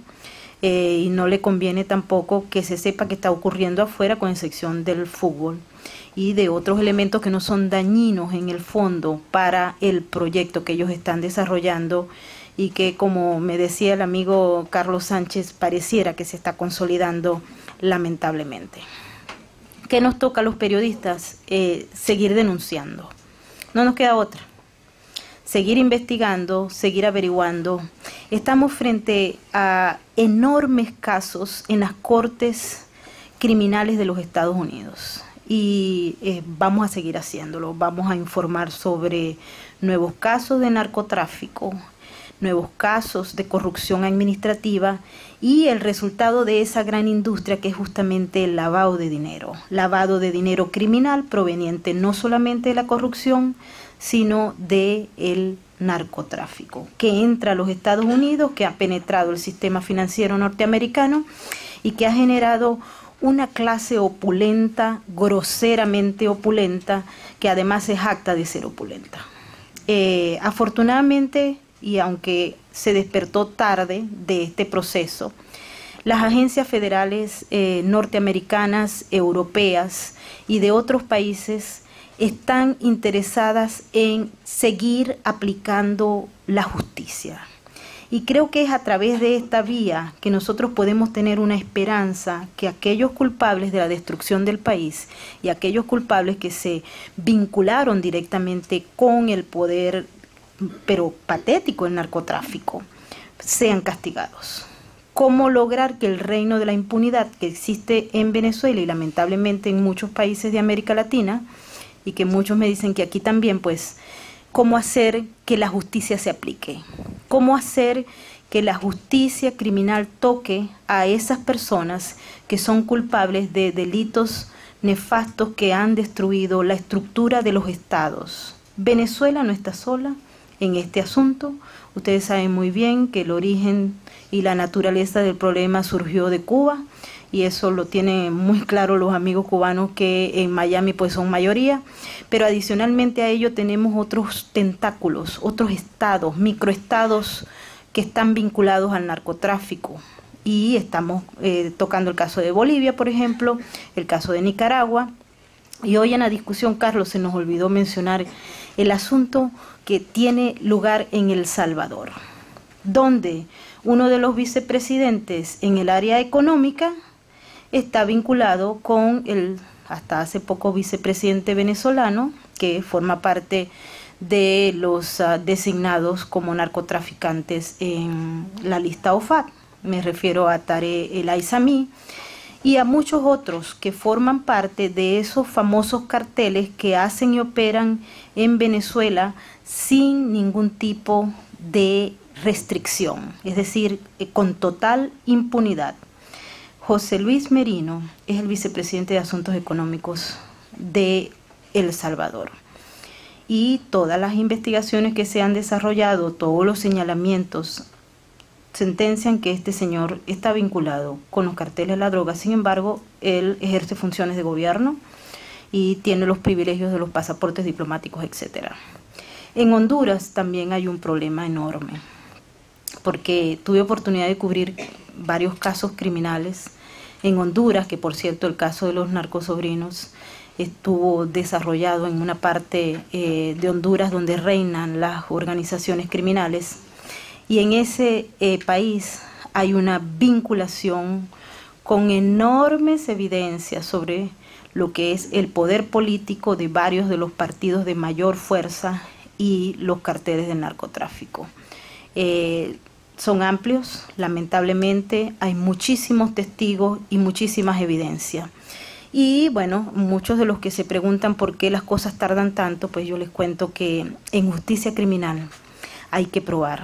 Speaker 4: y no le conviene tampoco que se sepa qué está ocurriendo afuera, con excepción del fútbol y de otros elementos que no son dañinos en el fondo para el proyecto que ellos están desarrollando, y que, como me decía el amigo Carlos Sánchez, pareciera que se está consolidando lamentablemente. ¿Qué nos toca a los periodistas? Seguir denunciando. No nos queda otra. Seguir investigando, seguir averiguando. Estamos frente a enormes casos en las cortes criminales de los Estados Unidos. Y vamos a seguir haciéndolo. Vamos a informar sobre nuevos casos de narcotráfico, nuevos casos de corrupción administrativa y el resultado de esa gran industria, que es justamente el lavado de dinero criminal proveniente no solamente de la corrupción, sino del narcotráfico, que entra a los Estados Unidos, que ha penetrado el sistema financiero norteamericano y que ha generado una clase opulenta, groseramente opulenta, que además se jacta de ser opulenta. Afortunadamente, y aunque se despertó tarde de este proceso, las agencias federales norteamericanas, europeas y de otros países están interesadas en seguir aplicando la justicia. Y creo que es a través de esta vía que nosotros podemos tener una esperanza que aquellos culpables de la destrucción del país y aquellos culpables que se vincularon directamente con el poder, pero patético, el narcotráfico, sean castigados. ¿Cómo lograr que el reino de la impunidad que existe en Venezuela y lamentablemente en muchos países de América Latina, y que muchos me dicen que aquí también, pues, cómo hacer que la justicia se aplique? ¿Cómo hacer que la justicia criminal toque a esas personas que son culpables de delitos nefastos que han destruido la estructura de los estados? Venezuela no está sola en este asunto. Ustedes saben muy bien que el origen y la naturaleza del problema surgió de Cuba, y eso lo tienen muy claro los amigos cubanos, que en Miami pues son mayoría, pero adicionalmente a ello tenemos otros tentáculos, otros estados, microestados que están vinculados al narcotráfico, y estamos tocando el caso de Bolivia, por ejemplo, el caso de Nicaragua. Y hoy en la discusión, Carlos, se nos olvidó mencionar el asunto que tiene lugar en El Salvador, donde uno de los vicepresidentes en el área económica está vinculado con el hasta hace poco vicepresidente venezolano, que forma parte de los designados como narcotraficantes en la lista OFAC. Me refiero a Tarek El Aissami y a muchos otros que forman parte de esos famosos carteles que hacen y operan en Venezuela sin ningún tipo de restricción, es decir, con total impunidad. José Luis Merino es el vicepresidente de Asuntos Económicos de El Salvador. Y todas las investigaciones que se han desarrollado, todos los señalamientos, sentencian que este señor está vinculado con los carteles de la droga. Sin embargo, él ejerce funciones de gobierno y tiene los privilegios de los pasaportes diplomáticos, etc. En Honduras también hay un problema enorme, porque tuve oportunidad de cubrir varios casos criminales en Honduras, que por cierto el caso de los narcosobrinos estuvo desarrollado en una parte de Honduras donde reinan las organizaciones criminales, y en ese país hay una vinculación con enormes evidencias sobre lo que es el poder político de varios de los partidos de mayor fuerza y los carteles del narcotráfico. Son amplios, lamentablemente, hay muchísimos testigos y muchísimas evidencias. Y bueno, muchos de los que se preguntan por qué las cosas tardan tanto, pues yo les cuento que en justicia criminal hay que probar.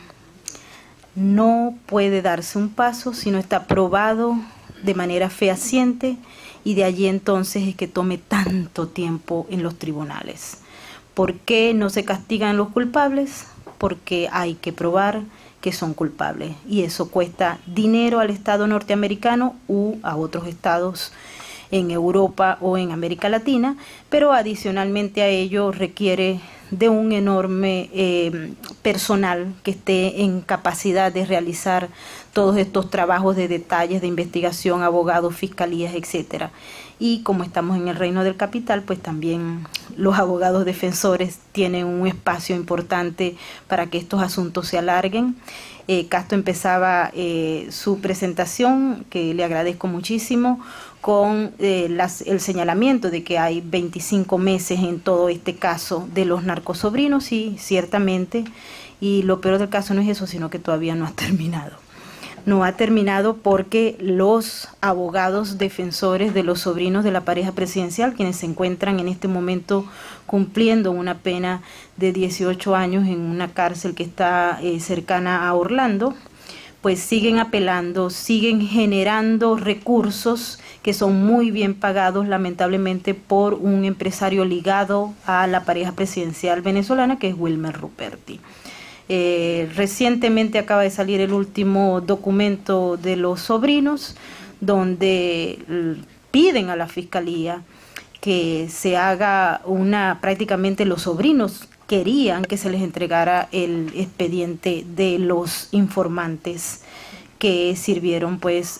Speaker 4: No puede darse un paso si no está probado de manera fehaciente, y de allí entonces es que tome tanto tiempo en los tribunales. ¿Por qué no se castigan los culpables? Porque hay que probar que son culpables, y eso cuesta dinero al Estado norteamericano u a otros estados en Europa o en América Latina, pero adicionalmente a ello requiere de un enorme personal que esté en capacidad de realizar todos estos trabajos de detalles de investigación, abogados, fiscalías, etcétera. Y como estamos en el reino del capital, pues también los abogados defensores tienen un espacio importante para que estos asuntos se alarguen. Castro empezaba su presentación, que le agradezco muchísimo, con el señalamiento de que hay 25 meses en todo este caso de los narcosobrinos, y ciertamente, y lo peor del caso no es eso, sino que todavía no ha terminado. No ha terminado porque los abogados defensores de los sobrinos de la pareja presidencial, quienes se encuentran en este momento cumpliendo una pena de 18 años en una cárcel que está cercana a Orlando, pues siguen apelando, siguen generando recursos que son muy bien pagados, lamentablemente, por un empresario ligado a la pareja presidencial venezolana, que es Wilmer Ruperti. Recientemente acaba de salir el último documento de los sobrinos, donde piden a la fiscalía que se haga prácticamente los sobrinos querían que se les entregara el expediente de los informantes que sirvieron pues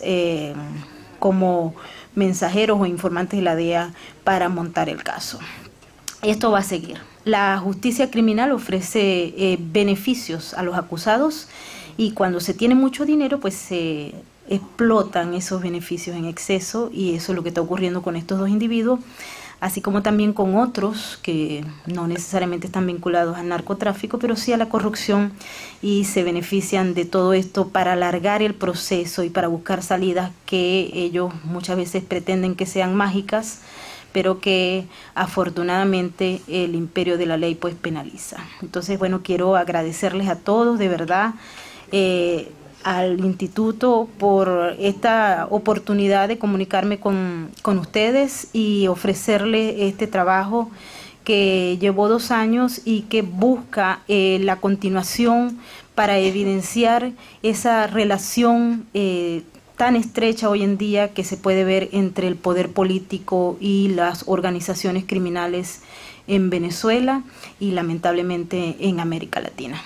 Speaker 4: como mensajeros o informantes de la DEA para montar el caso. Esto va a seguir. La justicia criminal ofrece beneficios a los acusados, y cuando se tiene mucho dinero pues se explotan esos beneficios en exceso, y eso es lo que está ocurriendo con estos dos individuos, así como también con otros que no necesariamente están vinculados al narcotráfico, pero sí a la corrupción, y se benefician de todo esto para alargar el proceso y para buscar salidas que ellos muchas veces pretenden que sean mágicas, pero que afortunadamente el imperio de la ley pues penaliza. Entonces, bueno, quiero agradecerles a todos, de verdad, al instituto por esta oportunidad de comunicarme con ustedes y ofrecerles este trabajo que llevó 2 años y que busca la continuación para evidenciar esa relación tan estrecha hoy en día que se puede ver entre el poder político y las organizaciones criminales en Venezuela y lamentablemente en América Latina.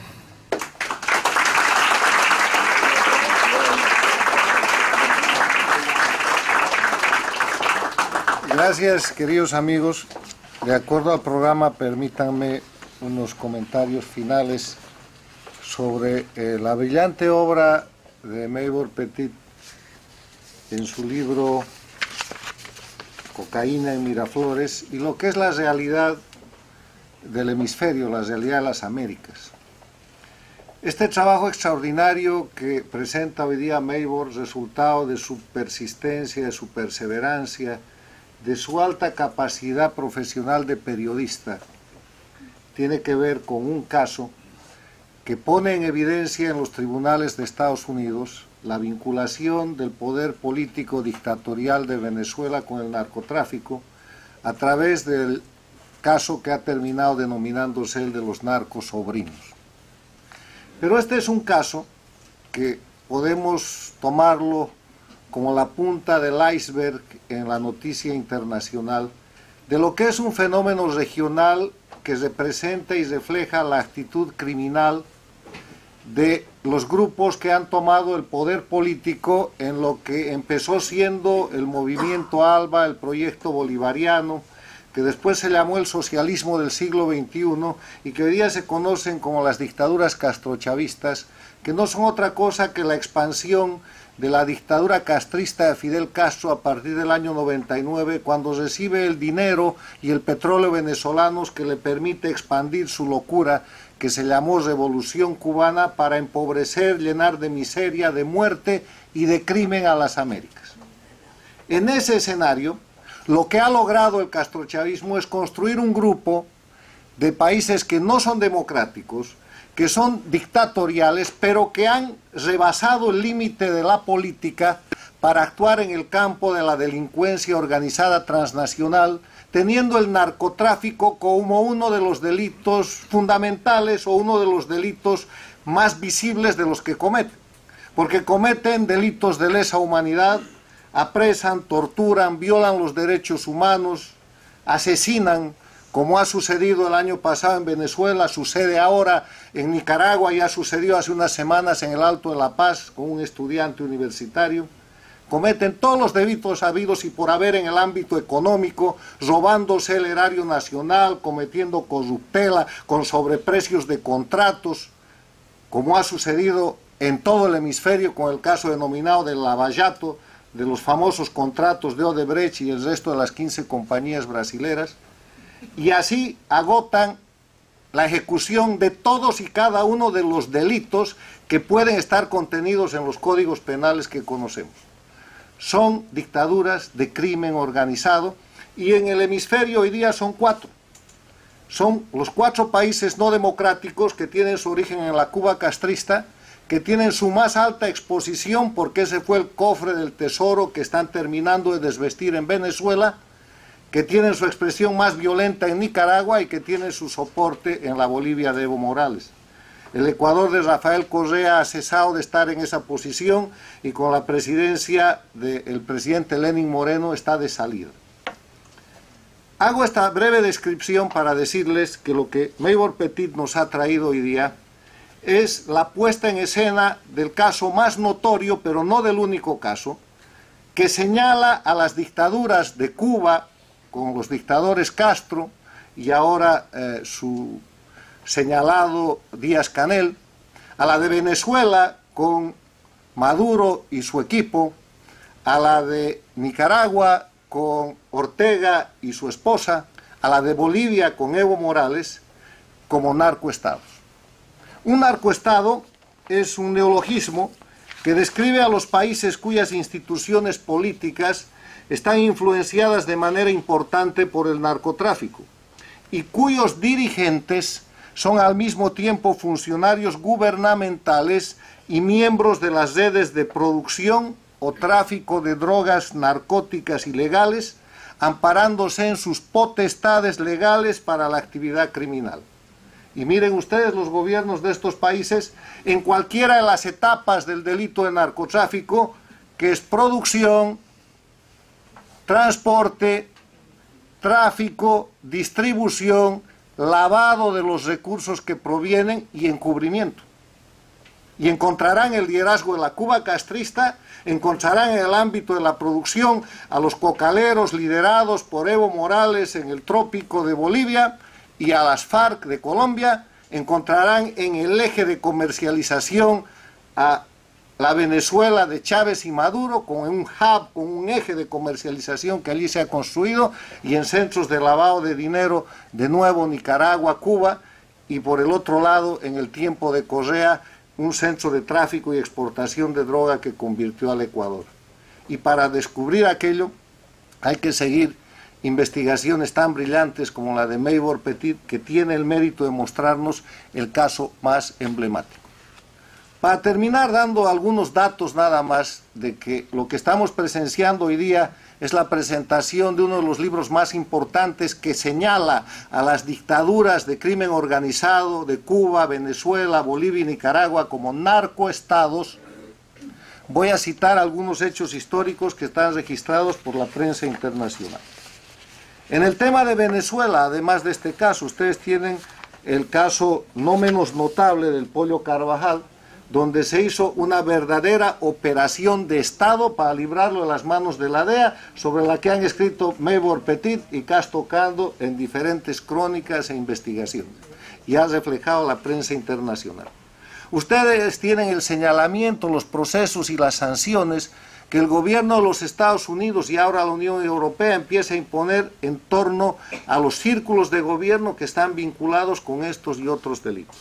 Speaker 1: Gracias, queridos amigos. De acuerdo al programa, permítanme unos comentarios finales sobre la brillante obra de Maybor Petit en su libro Cocaína en Miraflores, y lo que es la realidad del hemisferio, la realidad de las Américas. Este trabajo extraordinario que presenta hoy día Maybor, resultado de su persistencia, de su perseverancia, de su alta capacidad profesional de periodista, tiene que ver con un caso que pone en evidencia en los tribunales de Estados Unidos la vinculación del poder político dictatorial de Venezuela con el narcotráfico a través del caso que ha terminado denominándose el de los narcos sobrinos. Pero este es un caso que podemos tomarlo como la punta del iceberg en la noticia internacional de lo que es un fenómeno regional que representa y refleja la actitud criminal de los grupos que han tomado el poder político en lo que empezó siendo el movimiento ALBA, el proyecto bolivariano, que después se llamó el socialismo del siglo XXI y que hoy día se conocen como las dictaduras castrochavistas, que no son otra cosa que la expansión de la dictadura castrista de Fidel Castro a partir del año 99, cuando recibe el dinero y el petróleo venezolanos que le permite expandir su locura, que se llamó Revolución Cubana, para empobrecer, llenar de miseria, de muerte y de crimen a las Américas. En ese escenario, lo que ha logrado el castrochavismo es construir un grupo de países que no son democráticos, que son dictatoriales, pero que han rebasado el límite de la política para actuar en el campo de la delincuencia organizada transnacional, teniendo el narcotráfico como uno de los delitos fundamentales o uno de los delitos más visibles de los que cometen. Porque cometen delitos de lesa humanidad, apresan, torturan, violan los derechos humanos, asesinan, como ha sucedido el año pasado en Venezuela, sucede ahora en Nicaragua, ya sucedió hace unas semanas en el Alto de La Paz con un estudiante universitario. Cometen todos los delitos habidos y por haber en el ámbito económico, robándose el erario nacional, cometiendo corruptela, con sobreprecios de contratos, como ha sucedido en todo el hemisferio con el caso denominado del lavallato, de los famosos contratos de Odebrecht y el resto de las 15 compañías brasileras. Y así agotan la ejecución de todos y cada uno de los delitos que pueden estar contenidos en los códigos penales que conocemos. Son dictaduras de crimen organizado y en el hemisferio hoy día son 4. Son los 4 países no democráticos que tienen su origen en la Cuba castrista, que tienen su más alta exposición porque ese fue el cofre del tesoro que están terminando de desvestir en Venezuela, que tienen su expresión más violenta en Nicaragua y que tienen su soporte en la Bolivia de Evo Morales. El Ecuador de Rafael Correa ha cesado de estar en esa posición y con la presidencia del presidente Lenín Moreno está de salida. Hago esta breve descripción para decirles que lo que Maybor Petit nos ha traído hoy día es la puesta en escena del caso más notorio, pero no del único caso, que señala a las dictaduras de Cuba, con los dictadores Castro y ahora su señalado Díaz-Canel, a la de Venezuela con Maduro y su equipo, a la de Nicaragua con Ortega y su esposa, a la de Bolivia con Evo Morales, como narcoestados. Un narcoestado es un neologismo que describe a los países cuyas instituciones políticas están influenciadas de manera importante por el narcotráfico y cuyos dirigentes son al mismo tiempo funcionarios gubernamentales y miembros de las redes de producción o tráfico de drogas narcóticas ilegales, amparándose en sus potestades legales para la actividad criminal. Y miren ustedes los gobiernos de estos países en cualquiera de las etapas del delito de narcotráfico, que es producción, transporte, tráfico, distribución, lavado de los recursos que provienen y encubrimiento. Y encontrarán el liderazgo de la Cuba castrista, encontrarán en el ámbito de la producción a los cocaleros liderados por Evo Morales en el trópico de Bolivia y a las FARC de Colombia, encontrarán en el eje de comercialización a la Venezuela de Chávez y Maduro, con un hub, con un eje de comercialización que allí se ha construido, y en centros de lavado de dinero, de nuevo Nicaragua, Cuba, y por el otro lado, en el tiempo de Correa, un centro de tráfico y exportación de droga que convirtió al Ecuador. Y para descubrir aquello hay que seguir investigaciones tan brillantes como la de Maybor Petit, que tiene el mérito de mostrarnos el caso más emblemático. Para terminar, dando algunos datos nada más de que lo que estamos presenciando hoy día es la presentación de uno de los libros más importantes que señala a las dictaduras de crimen organizado de Cuba, Venezuela, Bolivia y Nicaragua como narcoestados. Voy a citar algunos hechos históricos que están registrados por la prensa internacional. En el tema de Venezuela, además de este caso, ustedes tienen el caso no menos notable del Pollo Carvajal, donde se hizo una verdadera operación de Estado para librarlo de las manos de la DEA, sobre la que han escrito Maybor Petit y Casto Cando en diferentes crónicas e investigaciones, y ha reflejado la prensa internacional. Ustedes tienen el señalamiento, los procesos y las sanciones que el gobierno de los Estados Unidos y ahora la Unión Europea empieza a imponer en torno a los círculos de gobierno que están vinculados con estos y otros delitos.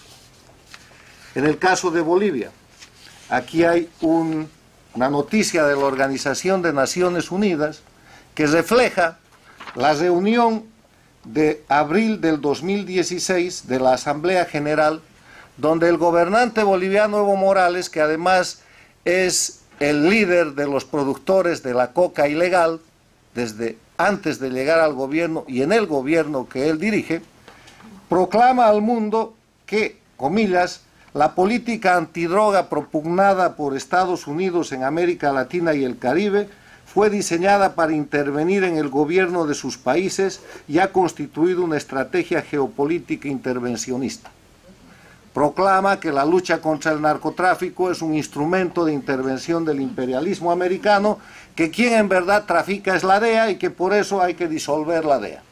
Speaker 1: En el caso de Bolivia, aquí hay una noticia de la Organización de Naciones Unidas que refleja la reunión de abril del 2016 de la Asamblea General, donde el gobernante boliviano Evo Morales, que además es el líder de los productores de la coca ilegal, desde antes de llegar al gobierno y en el gobierno que él dirige, proclama al mundo que, comillas, la política antidroga propugnada por Estados Unidos en América Latina y el Caribe fue diseñada para intervenir en el gobierno de sus países y ha constituido una estrategia geopolítica intervencionista. Proclama que la lucha contra el narcotráfico es un instrumento de intervención del imperialismo americano, que quien en verdad trafica es la DEA y que por eso hay que disolver la DEA.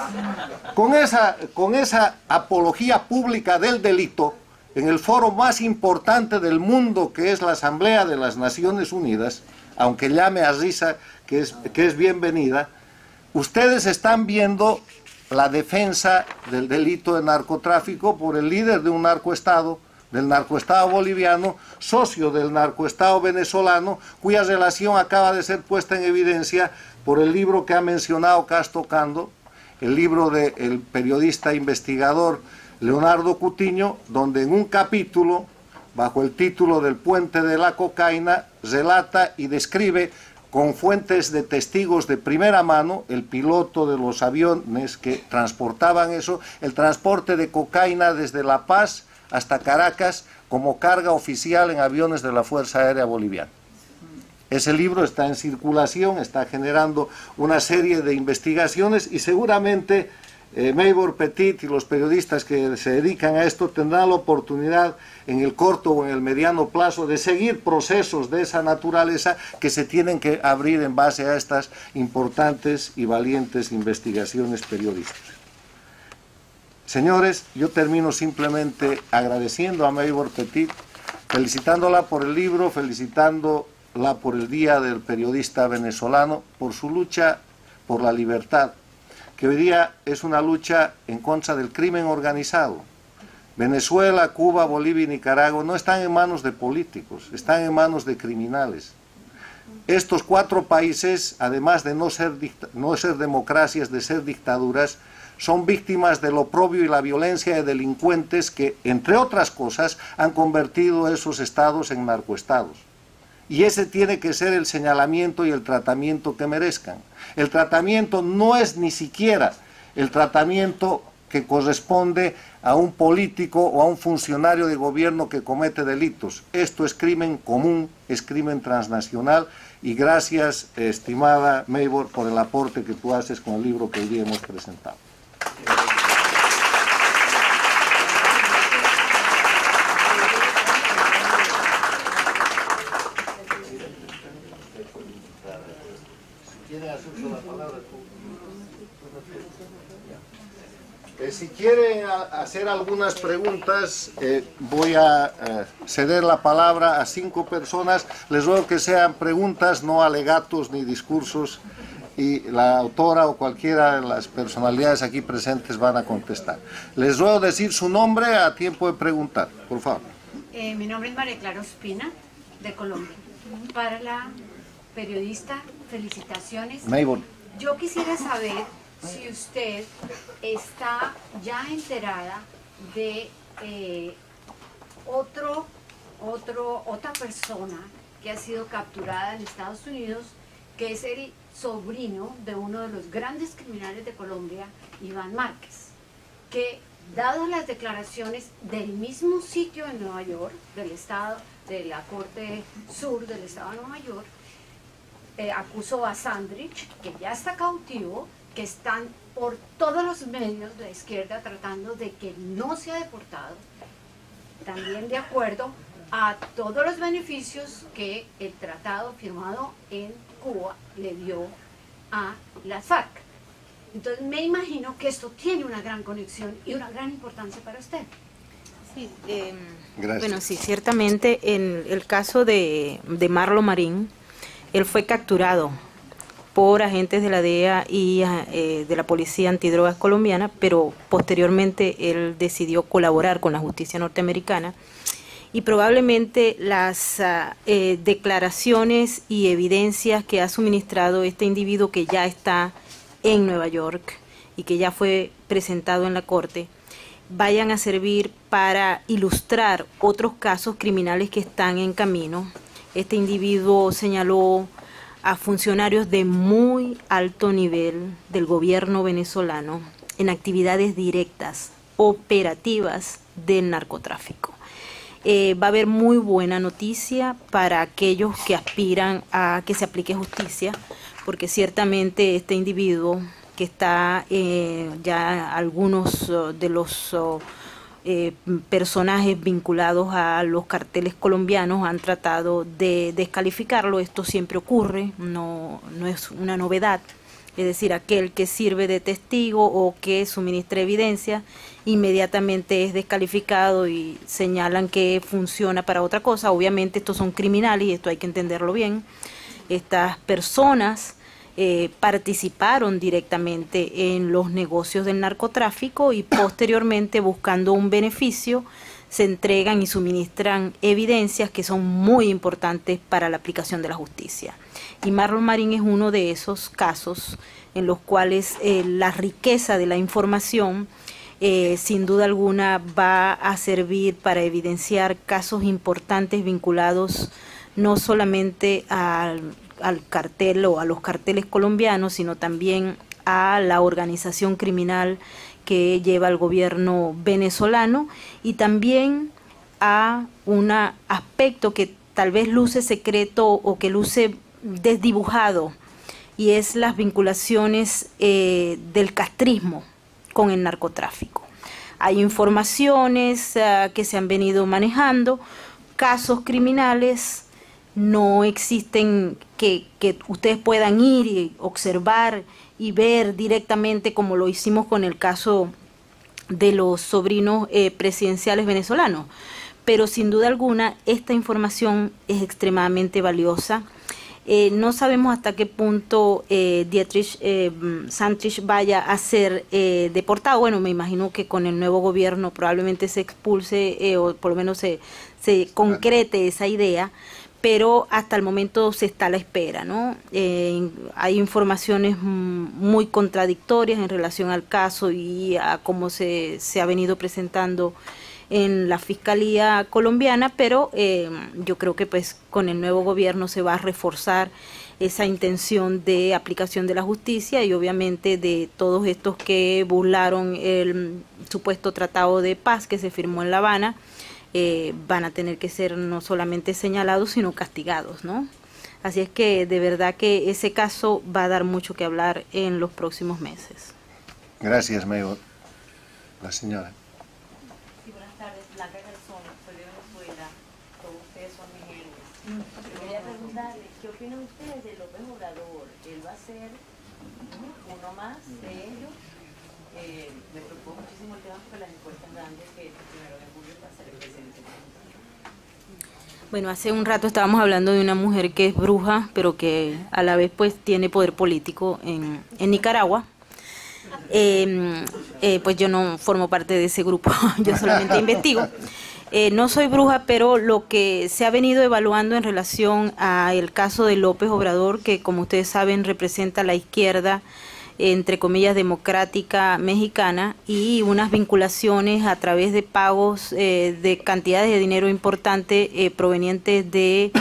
Speaker 1: Con esa apología pública del delito, en el foro más importante del mundo, que es la Asamblea de las Naciones Unidas, aunque llame a risa, que es bienvenida, ustedes están viendo la defensa del delito de narcotráfico por el líder de un narcoestado, del narcoestado boliviano, socio del narcoestado venezolano, cuya relación acaba de ser puesta en evidencia por el libro que ha mencionado Casto Cando, el libro del periodista investigador Leonardo Cutiño, donde en un capítulo, bajo el título del Puente de la Cocaína, relata y describe con fuentes de testigos de primera mano, el piloto de los aviones que transportaban eso, el transporte de cocaína desde La Paz hasta Caracas como carga oficial en aviones de la Fuerza Aérea Boliviana. Ese libro está en circulación, está generando una serie de investigaciones y seguramente Maybor Petit y los periodistas que se dedican a esto tendrán la oportunidad en el corto o en el mediano plazo de seguir procesos de esa naturaleza que se tienen que abrir en base a estas importantes y valientes investigaciones periodísticas. Señores, yo termino simplemente agradeciendo a Maybor Petit, felicitándola por el libro, felicitándola por el Día del Periodista Venezolano, por su lucha por la libertad, que hoy día es una lucha en contra del crimen organizado. Venezuela, Cuba, Bolivia y Nicaragua no están en manos de políticos, están en manos de criminales. Estos 4 países, además de no ser democracias, de ser dictaduras, son víctimas del oprobio y la violencia de delincuentes que, entre otras cosas, han convertido esos estados en narcoestados. Y ese tiene que ser el señalamiento y el tratamiento que merezcan. El tratamiento no es ni siquiera el tratamiento que corresponde a un político o a un funcionario de gobierno que comete delitos. Esto es crimen común, es crimen transnacional, y gracias, estimada Maybor, por el aporte que tú haces con el libro que hoy día hemos presentado. Si quieren hacer algunas preguntas, voy a ceder la palabra a 5 personas. Les ruego que sean preguntas, no alegatos ni discursos, y la autora o cualquiera de las personalidades aquí presentes van a contestar. Les ruego decir su nombre a tiempo de preguntar, por favor.
Speaker 5: Mi nombre es María Clara Ospina, de Colombia. Para la periodista, felicitaciones.
Speaker 1: Maybor.
Speaker 5: Yo quisiera saber si usted está ya enterada de otra persona que ha sido capturada en Estados Unidos, que es el sobrino de uno de los grandes criminales de Colombia, Iván Márquez, que dadas las declaraciones del mismo sitio en Nueva York, del estado, de la Corte Sur del estado de Nueva York, acusó a Sandrich, que ya está cautivo, que están por todos los medios de la izquierda tratando de que no sea deportado, también de acuerdo a todos los beneficios que el tratado firmado en Cuba le dio a las FARC. Entonces me imagino que esto tiene una gran conexión y una gran importancia para usted.
Speaker 4: Sí,
Speaker 1: Gracias.
Speaker 4: bueno, sí, ciertamente en el caso de Marlon Marín, él fue capturado por agentes de la DEA y de la Policía Antidrogas colombiana, pero posteriormente él decidió colaborar con la justicia norteamericana y probablemente las declaraciones y evidencias que ha suministrado este individuo que ya está en Nueva York y que ya fue presentado en la corte, vayan a servir para ilustrar otros casos criminales que están en camino. Este individuo señaló a funcionarios de muy alto nivel del gobierno venezolano en actividades directas, operativas del narcotráfico. Va a haber muy buena noticia para aquellos que aspiran a que se aplique justicia, porque ciertamente este individuo que está ya algunos de los personajes vinculados a los carteles colombianos han tratado de descalificarlo. Esto siempre ocurre, no es una novedad. Es decir, aquel que sirve de testigo o que suministra evidencia inmediatamente es descalificado y señalan que funciona para otra cosa. Obviamente estos son criminales y esto hay que entenderlo bien. Estas personas participaron directamente en los negocios del narcotráfico y posteriormente, buscando un beneficio, se entregan y suministran evidencias que son muy importantes para la aplicación de la justicia. Y Marlon Marín es uno de esos casos en los cuales la riqueza de la información sin duda alguna va a servir para evidenciar casos importantes vinculados no solamente al cartel o a los carteles colombianos, sino también a la organización criminal que lleva el gobierno venezolano y también a un aspecto que tal vez luce secreto o que luce desdibujado, y es las vinculaciones del castrismo con el narcotráfico. Hay informaciones que se han venido manejando, casos criminales. No existen que ustedes puedan ir y observar y ver directamente, como lo hicimos con el caso de los sobrinos presidenciales venezolanos. Pero sin duda alguna esta información es extremadamente valiosa. No sabemos hasta qué punto Dietrich Sandrich vaya a ser deportado. Bueno, me imagino que con el nuevo gobierno probablemente se expulse o por lo menos se concrete esa idea. Pero hasta el momento se está a la espera, ¿no? Hay informaciones muy contradictorias en relación al caso y a cómo se ha venido presentando en la Fiscalía colombiana, pero yo creo que pues con el nuevo gobierno se va a reforzar esa intención de aplicación de la justicia y obviamente de todos estos que burlaron el supuesto tratado de paz que se firmó en La Habana. Van a tener que ser no solamente señalados, sino castigados, ¿no? Así es que de verdad que ese caso va a dar mucho que hablar en los próximos meses.
Speaker 1: Gracias, Mayor. La señora.
Speaker 6: Sí, buenas tardes. Blanca Garzón, soy de Venezuela. Todos ustedes son mis héroes. Quería preguntarles, ¿qué opinan ustedes de López Obrador? ¿Él va a ser uno más de ellos? Me preocupa muchísimo el tema porque las encuestas dan de que el 1 de julio va a ser el presidente.
Speaker 4: Bueno, hace un rato estábamos hablando de una mujer que es bruja, pero que a la vez pues tiene poder político en Nicaragua. Pues yo no formo parte de ese grupo, yo solamente investigo. No soy bruja, pero lo que se ha venido evaluando en relación al caso de López Obrador, que como ustedes saben representa a la izquierda entre comillas, democrática mexicana y unas vinculaciones a través de pagos de cantidades de dinero importantes provenientes de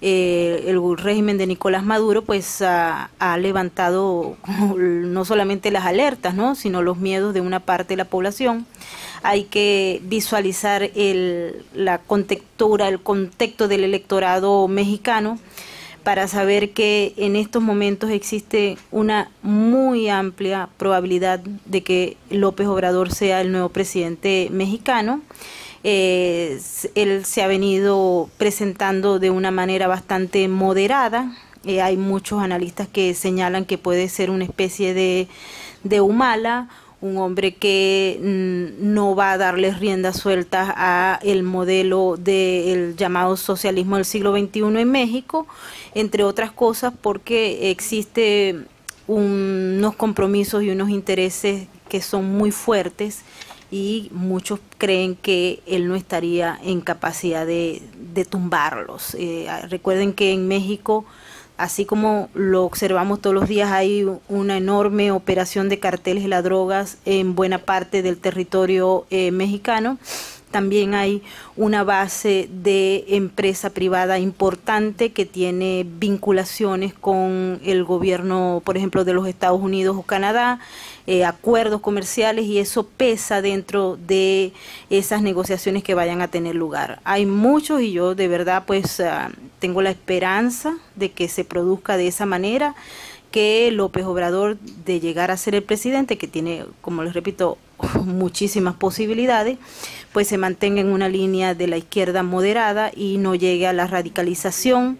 Speaker 4: el régimen de Nicolás Maduro, pues ha levantado no solamente las alertas, ¿no?, sino los miedos de una parte de la población. Hay que visualizar la contextura, el contexto del electorado mexicano para saber que en estos momentos existe una muy amplia probabilidad de que López Obrador sea el nuevo presidente mexicano. Él se ha venido presentando de una manera bastante moderada. Hay muchos analistas que señalan que puede ser una especie de Humala, un hombre que no va a darles riendas sueltas a el modelo del llamado socialismo del siglo XXI en México, entre otras cosas porque existe unos compromisos y unos intereses que son muy fuertes y muchos creen que él no estaría en capacidad de tumbarlos. Recuerden que en México, así como lo observamos todos los días, hay una enorme operación de carteles de las drogas en buena parte del territorio mexicano. También hay una base de empresa privada importante que tiene vinculaciones con el gobierno, por ejemplo, de los Estados Unidos o Canadá, acuerdos comerciales, y eso pesa dentro de esas negociaciones que vayan a tener lugar. Hay muchos y yo de verdad pues tengo la esperanza de que se produzca de esa manera, que López Obrador, de llegar a ser el presidente, que tiene, como les repito, muchísimas posibilidades, pues se mantenga en una línea de la izquierda moderada y no llegue a la radicalización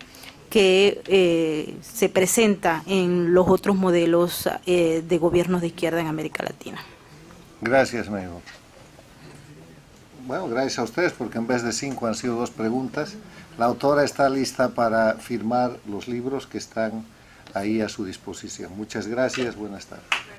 Speaker 4: que se presenta en los otros modelos de gobiernos de izquierda en América Latina.
Speaker 1: Gracias, México. Bueno, gracias a ustedes, porque en vez de 5 han sido 2 preguntas. La autora está lista para firmar los libros que están ahí a su disposición. Muchas gracias, buenas tardes.